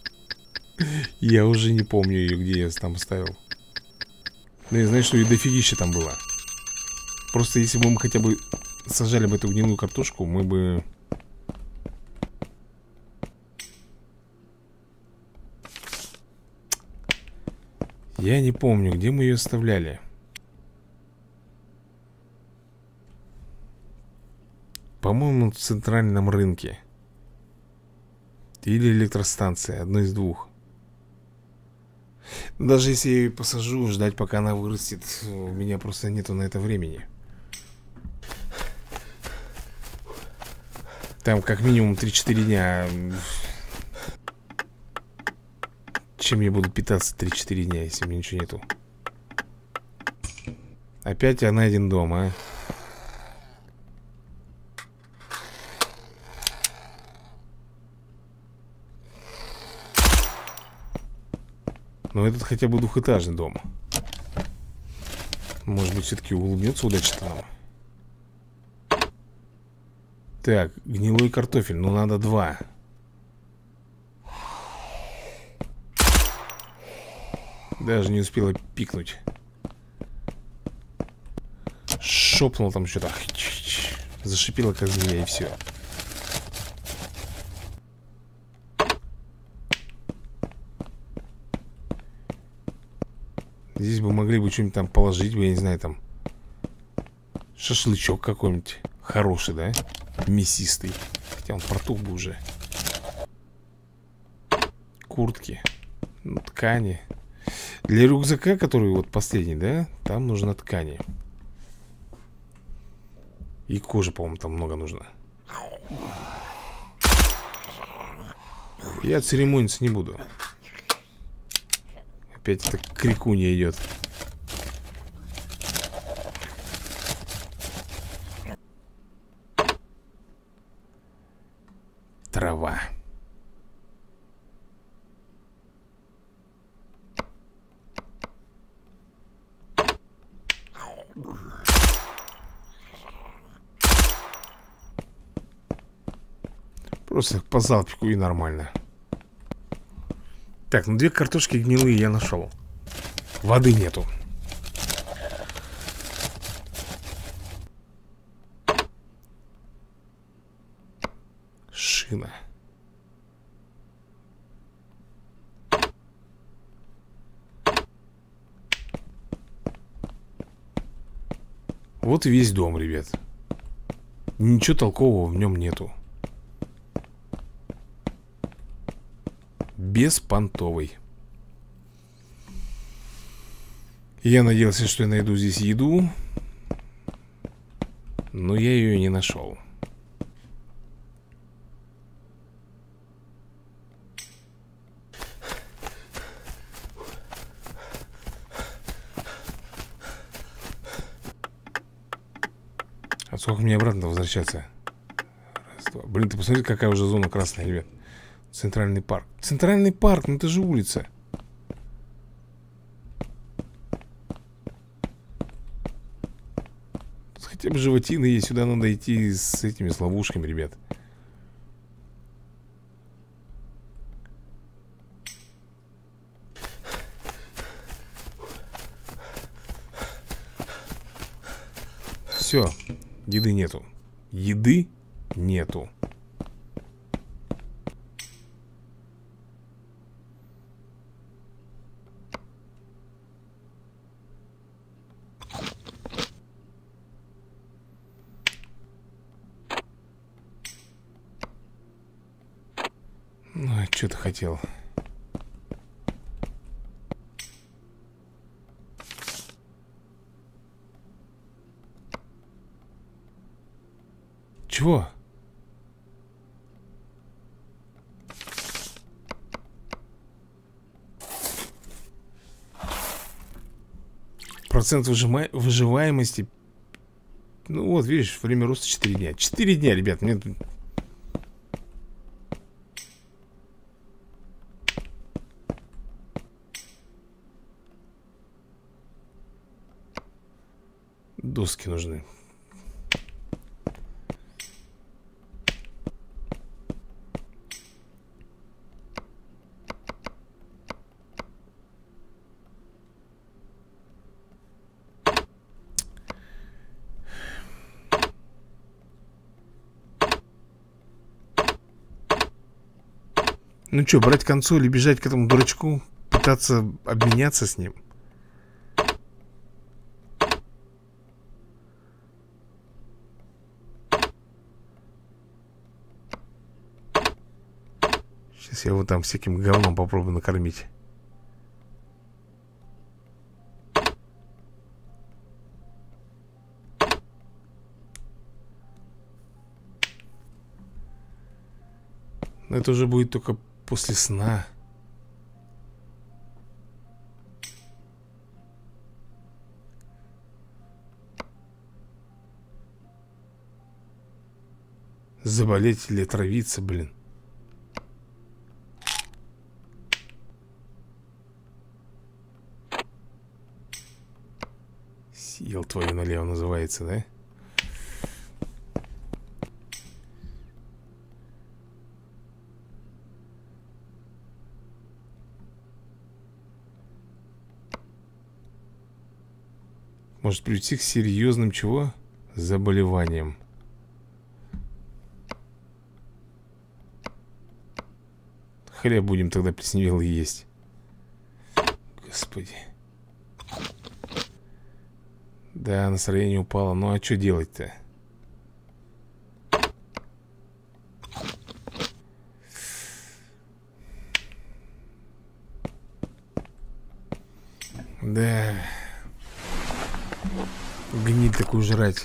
Speaker 1: Я уже не помню ее, где я там ставил. Но я знаю, что и дофигища там было. Просто если бы мы хотя бы сажали бы эту гнилую картошку, мы бы... Я не помню, где мы ее оставляли. По-моему, в центральном рынке. Или электростанция, одно из двух. Даже если я ее посажу, ждать пока она вырастет, у меня просто нету на это времени. Там как минимум 3-4 дня. Чем я буду питаться 3-4 дня, если у меня ничего нету? Опять я найден дома, а? Но этот хотя бы двухэтажный дом. Может быть, все-таки улыбнется удачно нам. Так, гнилой картофель. Ну, надо 2. Даже не успела пикнуть. Шопнул там что-то. Зашипела, как змея, и все. Здесь бы могли бы что-нибудь там положить бы, я не знаю, там шашлычок какой-нибудь хороший, да? Мясистый. Хотя он протух бы уже. Куртки. Ну, ткани. Для рюкзака, который вот последний, да? Там нужна ткани. И кожи, по-моему, там много нужно. Я церемониться не буду. Опять эта крикунья идет. Трава. Просто по залпику и нормально. Так, ну 2 картошки гнилые я нашел. Воды нету. Шина. Вот и весь дом, ребят. Ничего толкового в нем нету. Беспонтовый. Я надеялся, что я найду здесь еду, но я ее не нашел. А сколько мне обратно возвращаться? Раз, два. Блин, ты посмотри, какая уже зона красная, ребят. Центральный парк. Центральный парк, ну это же улица. Тут хотя бы животины есть. Сюда надо идти с этими, с ловушками, ребят. Все, еды нету. Еды нету. Ну, а что ты хотел? Чего? Процент выживаемости. Ну вот, видишь, время роста 4 дня. 4 дня, ребят, мне... Доски нужны. Ну что, брать консоль и бежать к этому дурачку? Пытаться обменяться с ним? Сейчас я его там всяким говном попробую накормить. Но это уже будет только после сна. Заболеть или отравиться, блин. Съел твою налево называется, да? Может привести к серьезным чего? Заболеваниям. Хлеб будем тогда плесневелый есть. Господи. Да, настроение упало. Ну а что делать-то? Да. Гниль такую жрать.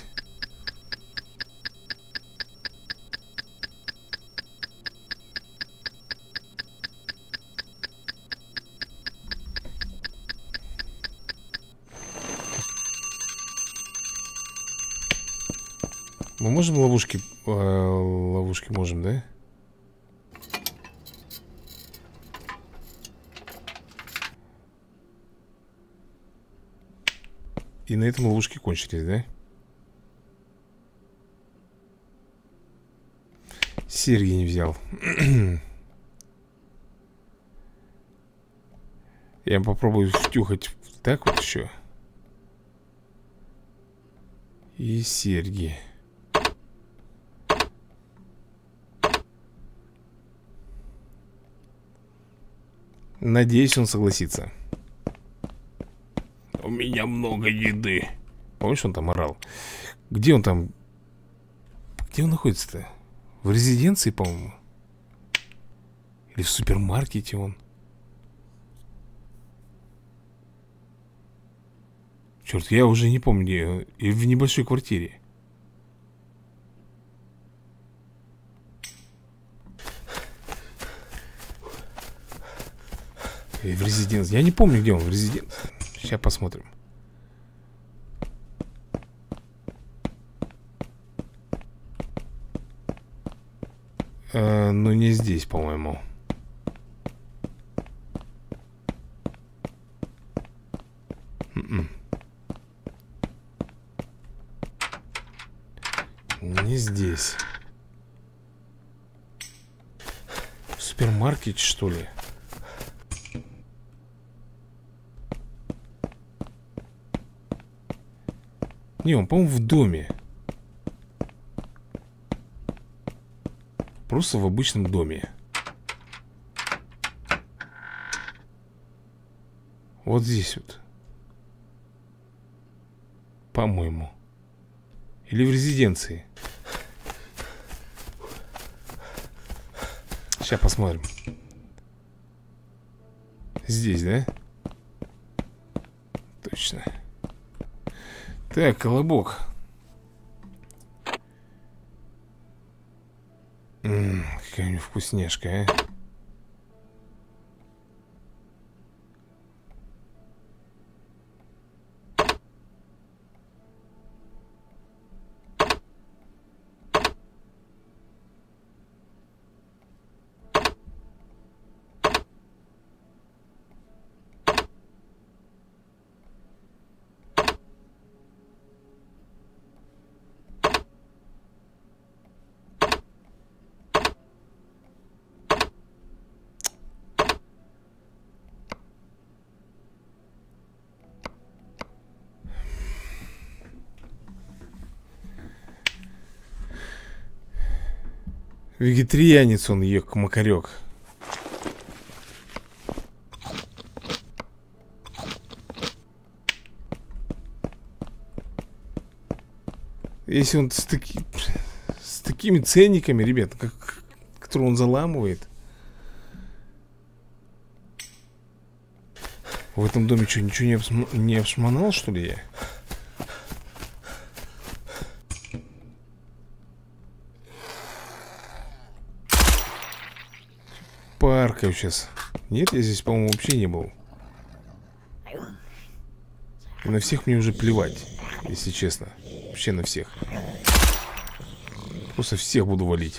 Speaker 1: Мы можем ловушки? Ловушки можем, да? И на этом ловушки кончились, да? Серьги не взял. Я попробую втюхать так вот еще. И серьги. Надеюсь, он согласится. У меня много еды. Помнишь, он там орал? Где он там? Где он находится-то? В резиденции, по-моему. Или в супермаркете он? Черт, я уже не помню, где. И в небольшой квартире. И в резиденции. Я не помню, где он в резиденции. Сейчас посмотрим. Ну не здесь, по-моему. Не здесь. В супермаркете, что ли? Не, он, по-моему, в доме. Просто в обычном доме. Вот здесь вот. По-моему. Или в резиденции. Сейчас посмотрим. Здесь, да? Точно. Так, колобок. Какая у него вкусняшка, а? Вегетарианец он, ёк-макарёк. Если он с такими ценниками, ребят, которые он заламывает. В этом доме что, ничего не обшмонал, что ли, я? Паркаю сейчас. Нет, я здесь, по-моему, вообще не был. И на всех мне уже плевать, если честно. Вообще на всех. Просто всех буду валить.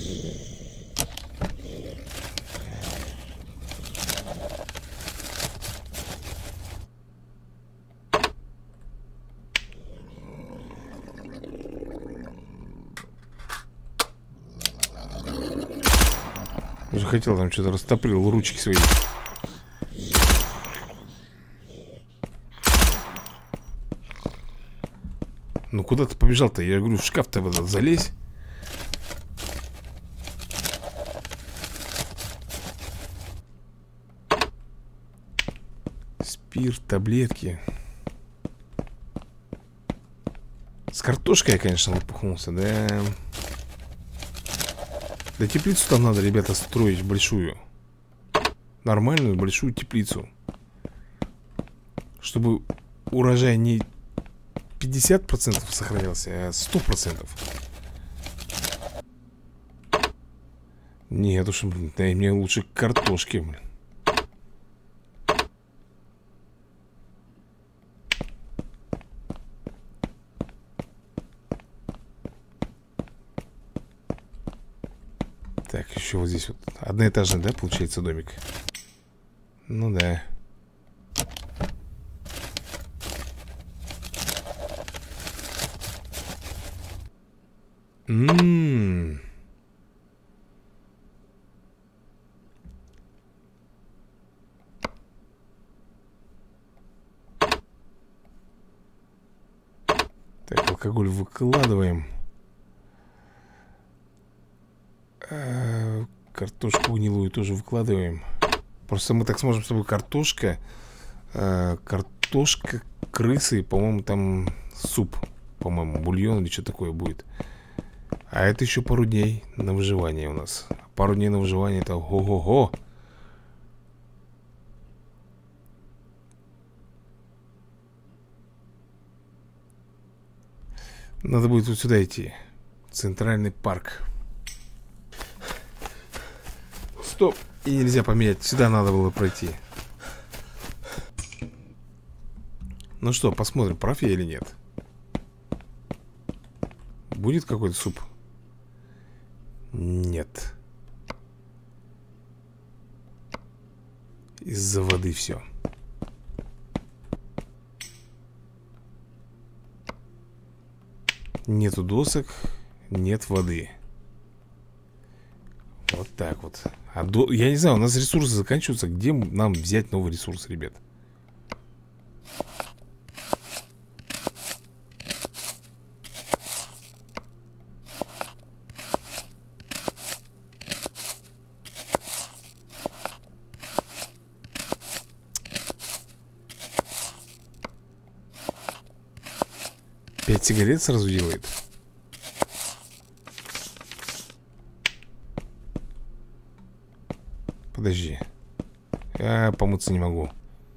Speaker 1: Уже хотел там что-то, растоприл ручки свои. Ну куда ты побежал-то? Я говорю, в шкаф-то в этот залезь. Спирт, таблетки. С картошкой я, конечно, лопухнулся, да. Да теплицу там надо, ребята, строить большую. Нормальную большую теплицу. Чтобы урожай не 50% сохранялся, а 100%. Нет уж, блин, да, мне лучше картошки, блин. Так, еще вот здесь вот одноэтажный, да, получается домик? Ну да. Так, алкоголь выкладываем. Картошку гнилую тоже выкладываем. Просто мы так сможем с тобой картошка, крысы, по-моему, там суп, по-моему, бульон или что такое будет. А это еще пару дней на выживание у нас. Пару дней на выживание, это ого-го. Надо будет вот сюда идти. Центральный парк. Стоп. И нельзя поменять. Сюда надо было пройти. Ну что, посмотрим, прав я или нет. Будет какой-то суп? Нет. Из-за воды все. Нету досок, нет воды. Вот так вот. Я не знаю, у нас ресурсы заканчиваются. Где нам взять новый ресурс, ребят? 5 сигарет сразу делает. Подожди. Я помыться не могу.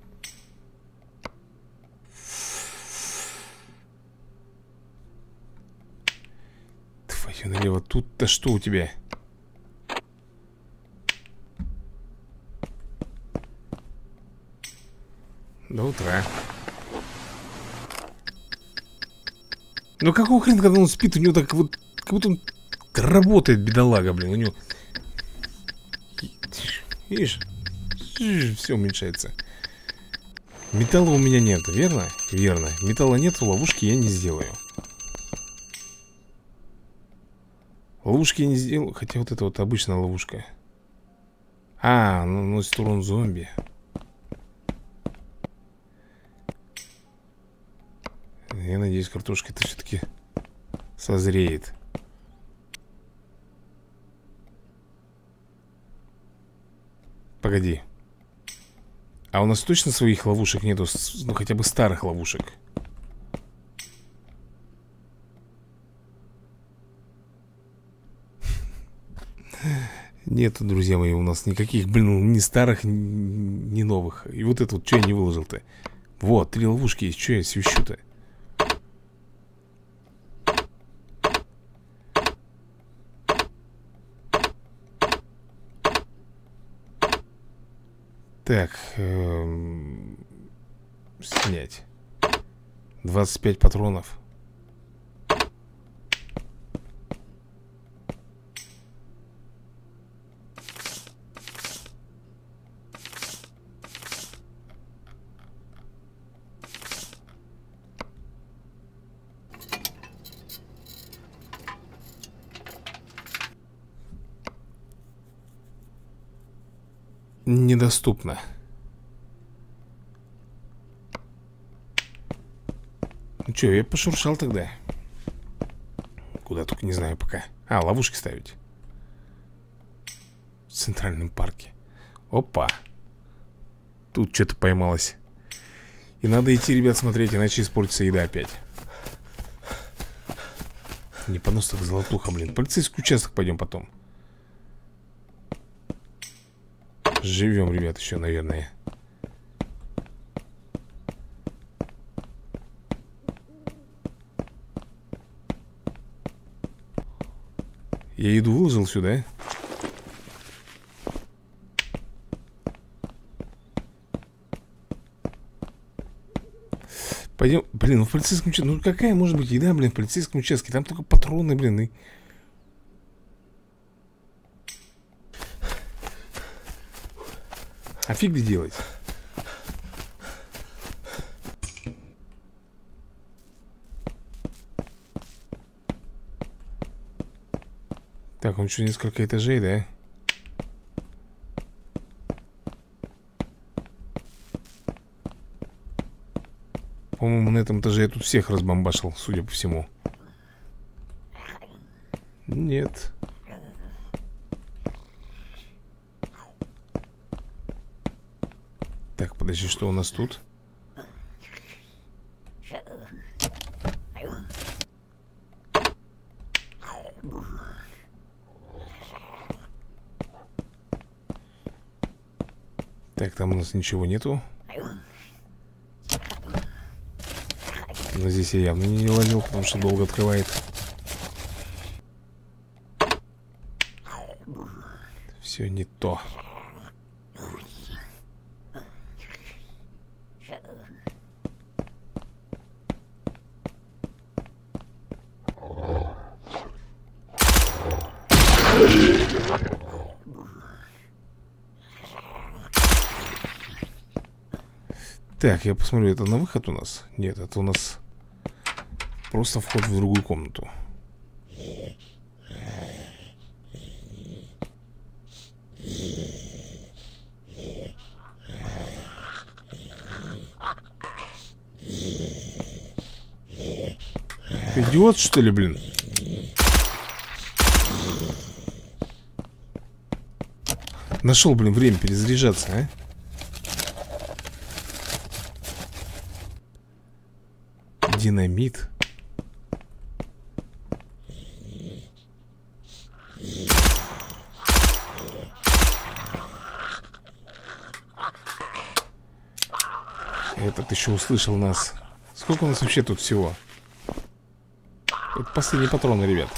Speaker 1: Твою налево. Тут-то что у тебя? До утра. Ну какого хрена, когда он спит, у него так вот, как будто он работает, бедолага, блин. У него... Видишь? Все уменьшается. Металла у меня нет, верно? Верно. Металла нет, ловушки я не сделаю. Ловушки я не сделал. Хотя вот это вот обычная ловушка. А, ну носит урон зомби. Я надеюсь, картошка-то все-таки созреет. Погоди. А у нас точно своих ловушек нету? Ну, хотя бы старых ловушек. Нету, друзья мои, у нас никаких, блин, ни старых, ни новых. И вот это вот, что я не выложил-то? Вот, 3 ловушки есть, что я свищу-то? Так, снять 25 патронов. Недоступно. Ну что, я пошуршал тогда. Куда только не знаю пока. А, ловушки ставить. В центральном парке. Опа. Тут что-то поймалось. И надо идти, ребят, смотреть, иначе испортится еда опять. Не понос так золотуха, блин. Полицейский участок пойдем потом. Живем, ребят, еще, наверное. Я еду выложил сюда. Пойдем, блин, ну в полицейском участке. Ну какая может быть еда, блин, в полицейском участке? Там только патроны, блин, и... А фиг ли делать? Так, он еще несколько этажей, да? По-моему, на этом этаже я тут всех разбомбашил, судя по всему. Нет. Так, подожди, что у нас тут? Так, там у нас ничего нету. Но здесь я явно не ловил, потому что долго открывает. Все не то. Так, я посмотрю, это на выход у нас? Нет, это у нас просто вход в другую комнату. Идиот, что ли, блин? Нашел, блин, время перезаряжаться, а? Динамит. еще услышал нас. Сколько у нас вообще тут всего? Это последний патрон, ребят.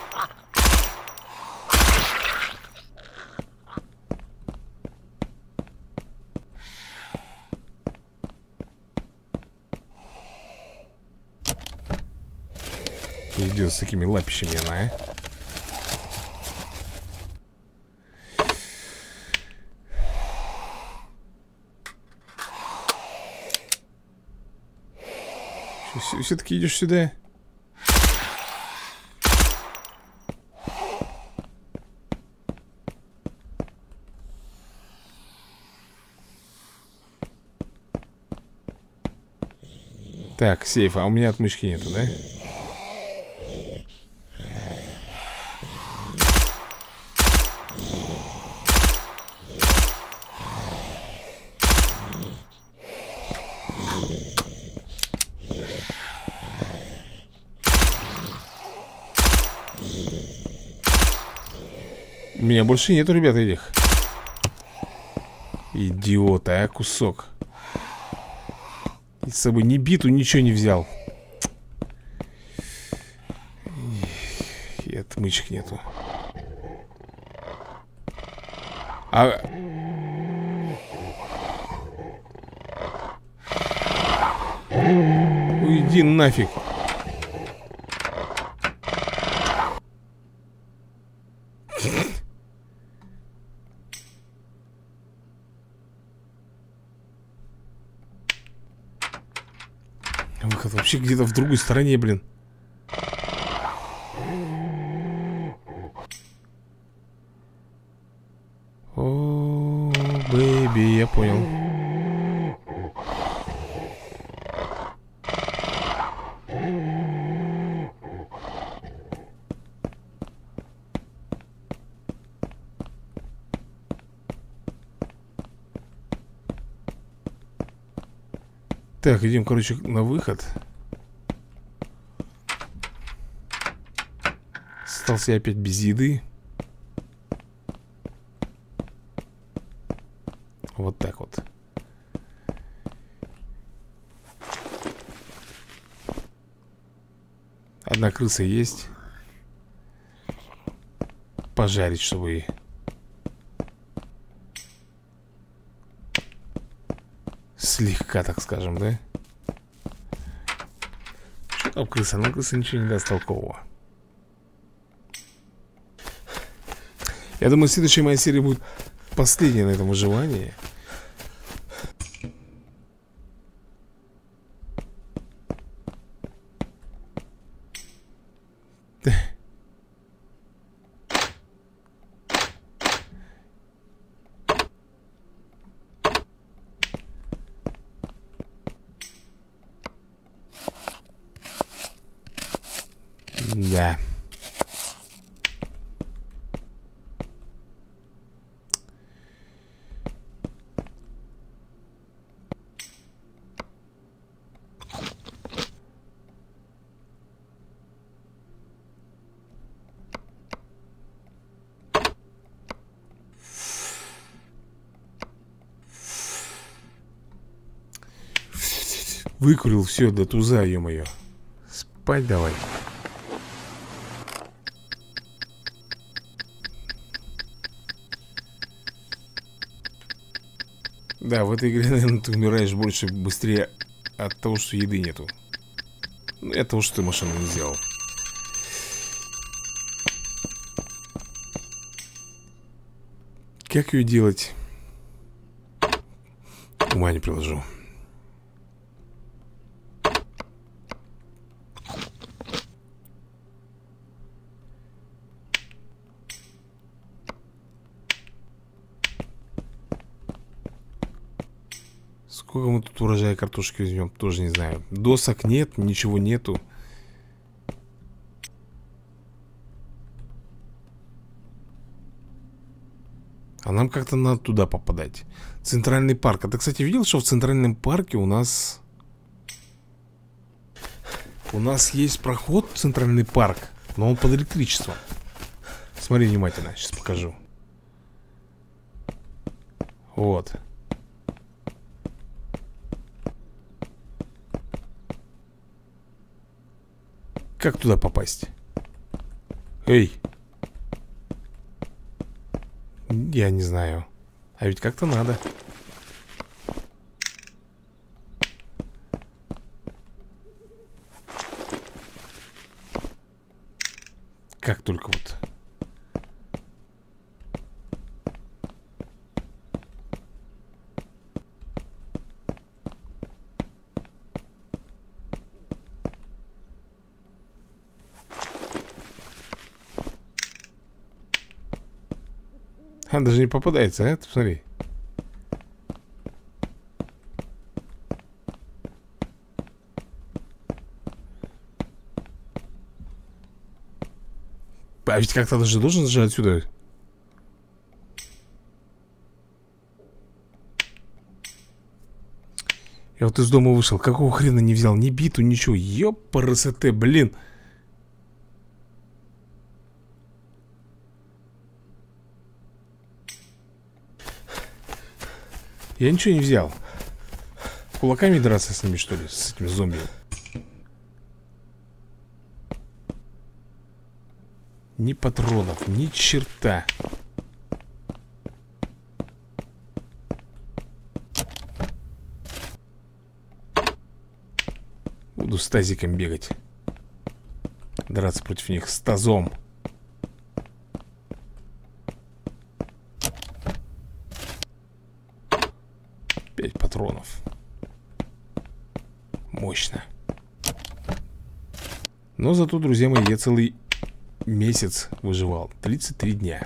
Speaker 1: Идет с такими лапищами она, а? Все-таки идешь сюда. Так, сейф, а у меня отмычки нету, да? У меня больше нету, ребята, этих. Идиота, а, кусок. И с собой ни биту, ничего не взял. И отмычек нету. Уйди нафиг. Выход вообще где-то в другой стороне, блин. О, бэйби, я понял. Так, идем, короче, на выход. Остался я опять без еды. Вот так вот. Одна крыса есть. Пожарить, чтобы... Слегка, так скажем, да? Что там крыса? Ну, крыса ничего не даст толкового. Я думаю, следующая моя серия будет последняя на этом выживании. Да. Выкурил все до туза, ё-моё. Спать давай. Да, в этой игре, наверное, ты умираешь больше, быстрее от того, что еды нету. Ну и от того, что ты машину не сделал. Как ее делать? Ума не приложу. Сколько мы тут урожая картошки возьмем, тоже не знаю. Досок нет, ничего нету. А нам как-то надо туда попадать. Центральный парк. А ты, кстати, видел, что в Центральном парке у нас... У нас есть проход в Центральный парк, но он под электричеством. Смотри внимательно, сейчас покажу. Вот. Как туда попасть? Эй! Я не знаю. А ведь как-то надо. Как только вот. Он даже не попадается, а? Ты посмотри. А ведь как-то даже должен же отсюда. Я вот из дома вышел. Какого хрена не взял ни биту, ничего. Ёпарасоте, блин. Я ничего не взял. Кулаками драться с ними, что ли? С этими зомби. Ни патронов, ни черта. Буду с тазиком бегать. Драться против них с тазом. 5 патронов. Мощно. Но зато, друзья мои, я целый месяц выживал. 33 дня.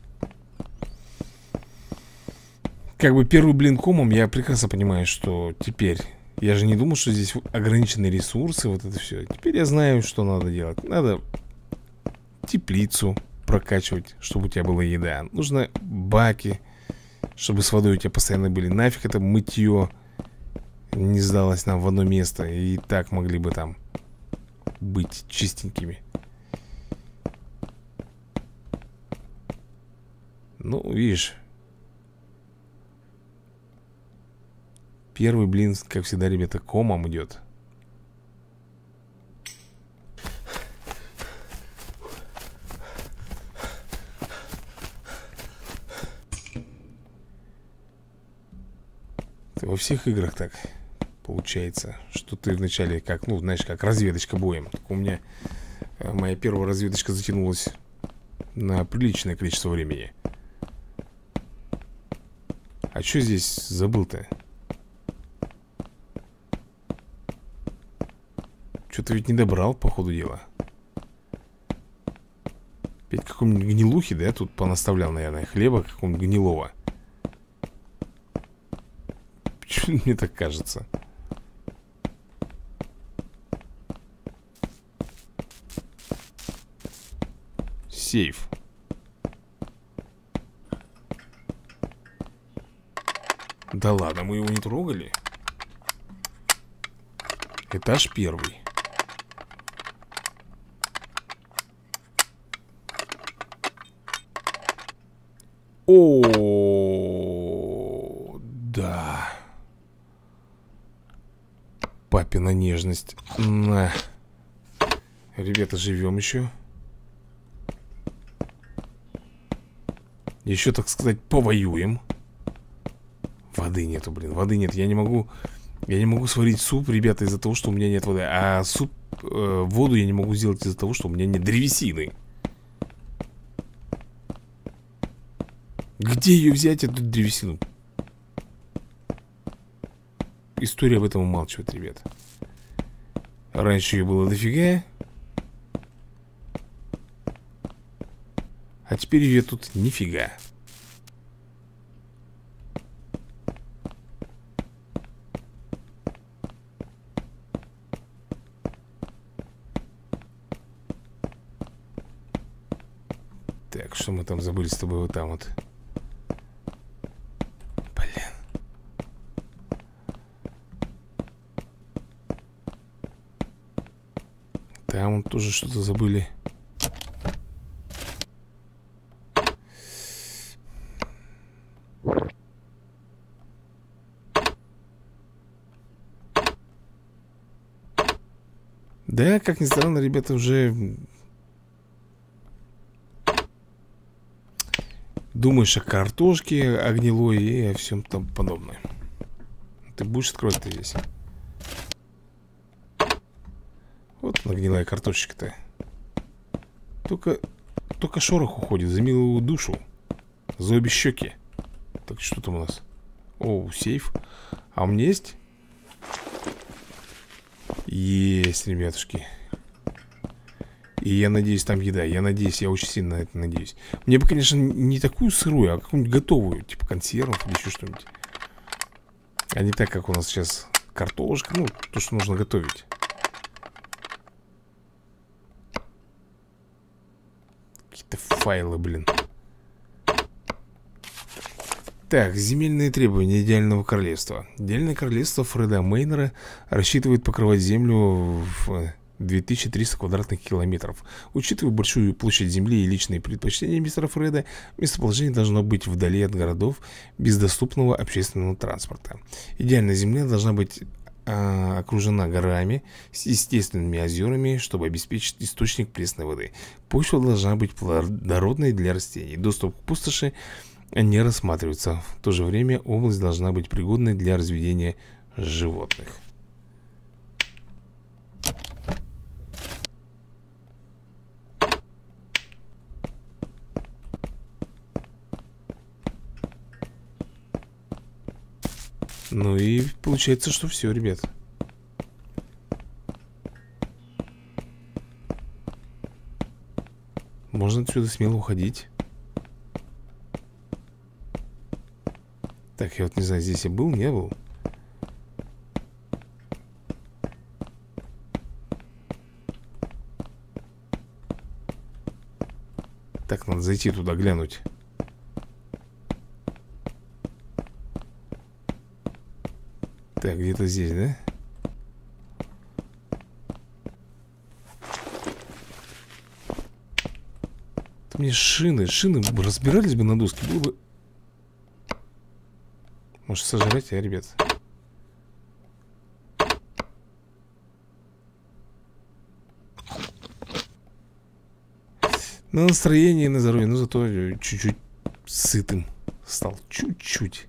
Speaker 1: Как бы первый блин комом, я прекрасно понимаю, что теперь... Я же не думал, что здесь ограниченные ресурсы, вот это все. Теперь я знаю, что надо делать. Надо теплицу прокачивать, чтобы у тебя была еда. Нужно баки, чтобы с водой у тебя постоянно были. Нафиг это мытье не сдалось нам в одно место. И так могли бы там быть чистенькими. Ну, видишь. Первый блин, как всегда, ребята, комом идет. Это во всех играх так получается, что ты вначале как, ну, знаешь, как разведочка боем. Так у меня моя первая разведочка затянулась на приличное количество времени. А что здесь забыл-то? Что-то ведь не добрал, по ходу дела. Опять какой-нибудь гнилухи, да, тут понаставлял, наверное, хлеба какого-нибудь гнилого. Почему мне так кажется? Сейф. Да ладно, мы его не трогали. Этаж первый. О, да. Папина нежность. На. Ребята, живем еще. Еще, так сказать, повоюем. Воды нету, блин, воды нет. Я не могу сварить суп, ребята, из-за того, что у меня нет воды. А суп, воду я не могу сделать из-за того, что у меня нет древесины. Где ее взять, эту древесину? История об этом умалчивает, ребят. Раньше ее было дофига. А теперь ее тут нифига. Так, что мы там забыли с тобой вот там вот? Блин. Там вот тоже что-то забыли. Да, как ни странно, ребята, уже думаешь о картошке, о гнилой и о всем там подобное. Ты будешь открывать-то здесь? Вот она гнилая картошечка-то. Только шорох уходит за милую душу. За обе щеки. Так, что там у нас? О, сейф. А у меня есть? Есть, ребятушки. И я надеюсь, там еда. Я надеюсь, я очень сильно на это надеюсь. Мне бы, конечно, не такую сырую, а какую-нибудь готовую. Типа консервов или еще что-нибудь. А не так, как у нас сейчас картошка. Ну, то, что нужно готовить. Какие-то файлы, блин. Так, земельные требования Идеального Королевства. Идеальное Королевство Фреда Мейнера рассчитывает покрывать землю в 2300 квадратных километров. Учитывая большую площадь земли и личные предпочтения мистера Фреда, местоположение должно быть вдали от городов без доступного общественного транспорта. Идеальная земля должна быть окружена горами с естественными озерами, чтобы обеспечить источник пресной воды. Почва должна быть плодородной для растений. Доступ к пустоши не рассматривается. В то же время область должна быть пригодной для разведения животных. Ну и получается, что все, ребят. Можно отсюда смело уходить. Так, я вот не знаю, здесь я был, не был. Так, надо зайти туда, глянуть. Так, где-то здесь, да? Это мне шины разбирались бы на доски, было бы... Может, сожрать, а, ребят? На настроение, на здоровье, но зато чуть-чуть сытым стал. Чуть-чуть.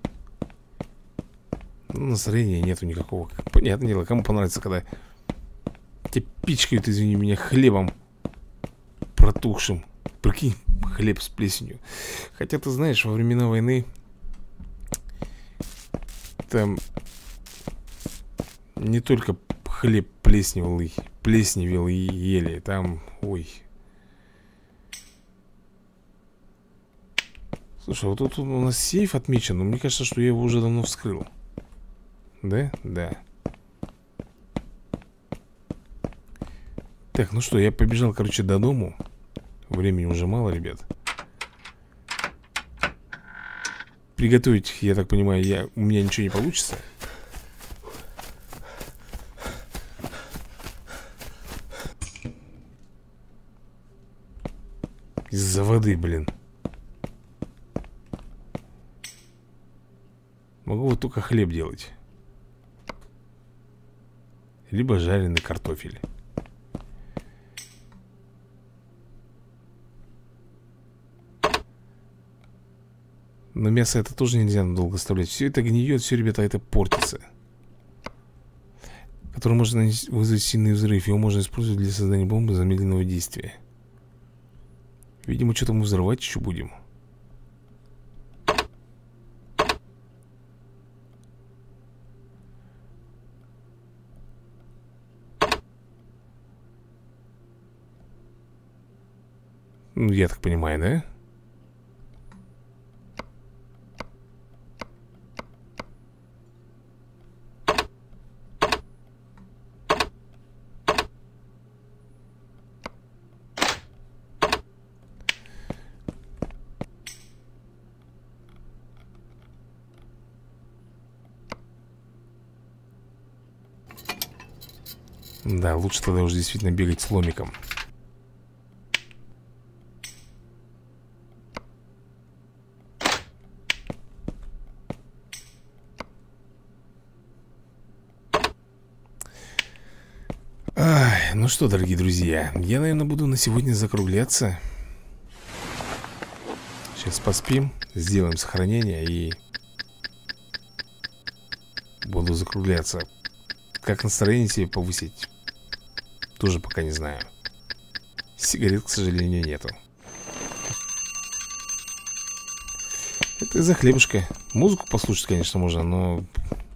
Speaker 1: Ну, настроения нету никакого. Понятное дело, кому понравится, когда тебя пичкают, извини меня, хлебом протухшим. Прикинь, хлеб с плесенью. Хотя, ты знаешь, во времена войны там не только хлеб плесневел и ели. Там, ой. Слушай, вот тут у нас сейф отмечен, но мне кажется, что я его уже давно вскрыл. Да? Да. Так, ну что, я побежал, короче, до дому. Времени уже мало, ребят. Приготовить, я так понимаю, у меня ничего не получится. Из-за воды, блин. Могу вот только хлеб делать. Либо жареный картофель. Но мясо это тоже нельзя надолго оставлять. Все это гниет, все, ребята, это портится. Который может вызвать сильный взрыв. Его можно использовать для создания бомбы замедленного действия. Видимо, что-то мы взрывать еще будем. Ну, я так понимаю, да? Да, лучше тогда уже действительно бегать с ломиком. Ай, ну что, дорогие друзья, я, наверное, буду на сегодня закругляться. Сейчас поспим, сделаем сохранение и буду закругляться. Как настроение себе повысить, тоже пока не знаю. Сигарет, к сожалению, нету. Это из-за хлебушка. Музыку послушать, конечно, можно, но...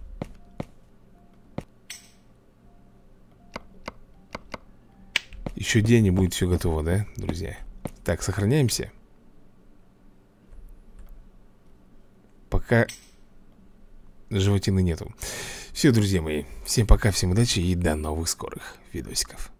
Speaker 1: Еще день и будет все готово, да, друзья? Так, сохраняемся. Пока животины нету. Все, друзья мои, всем пока, всем удачи и до новых скорых видосиков.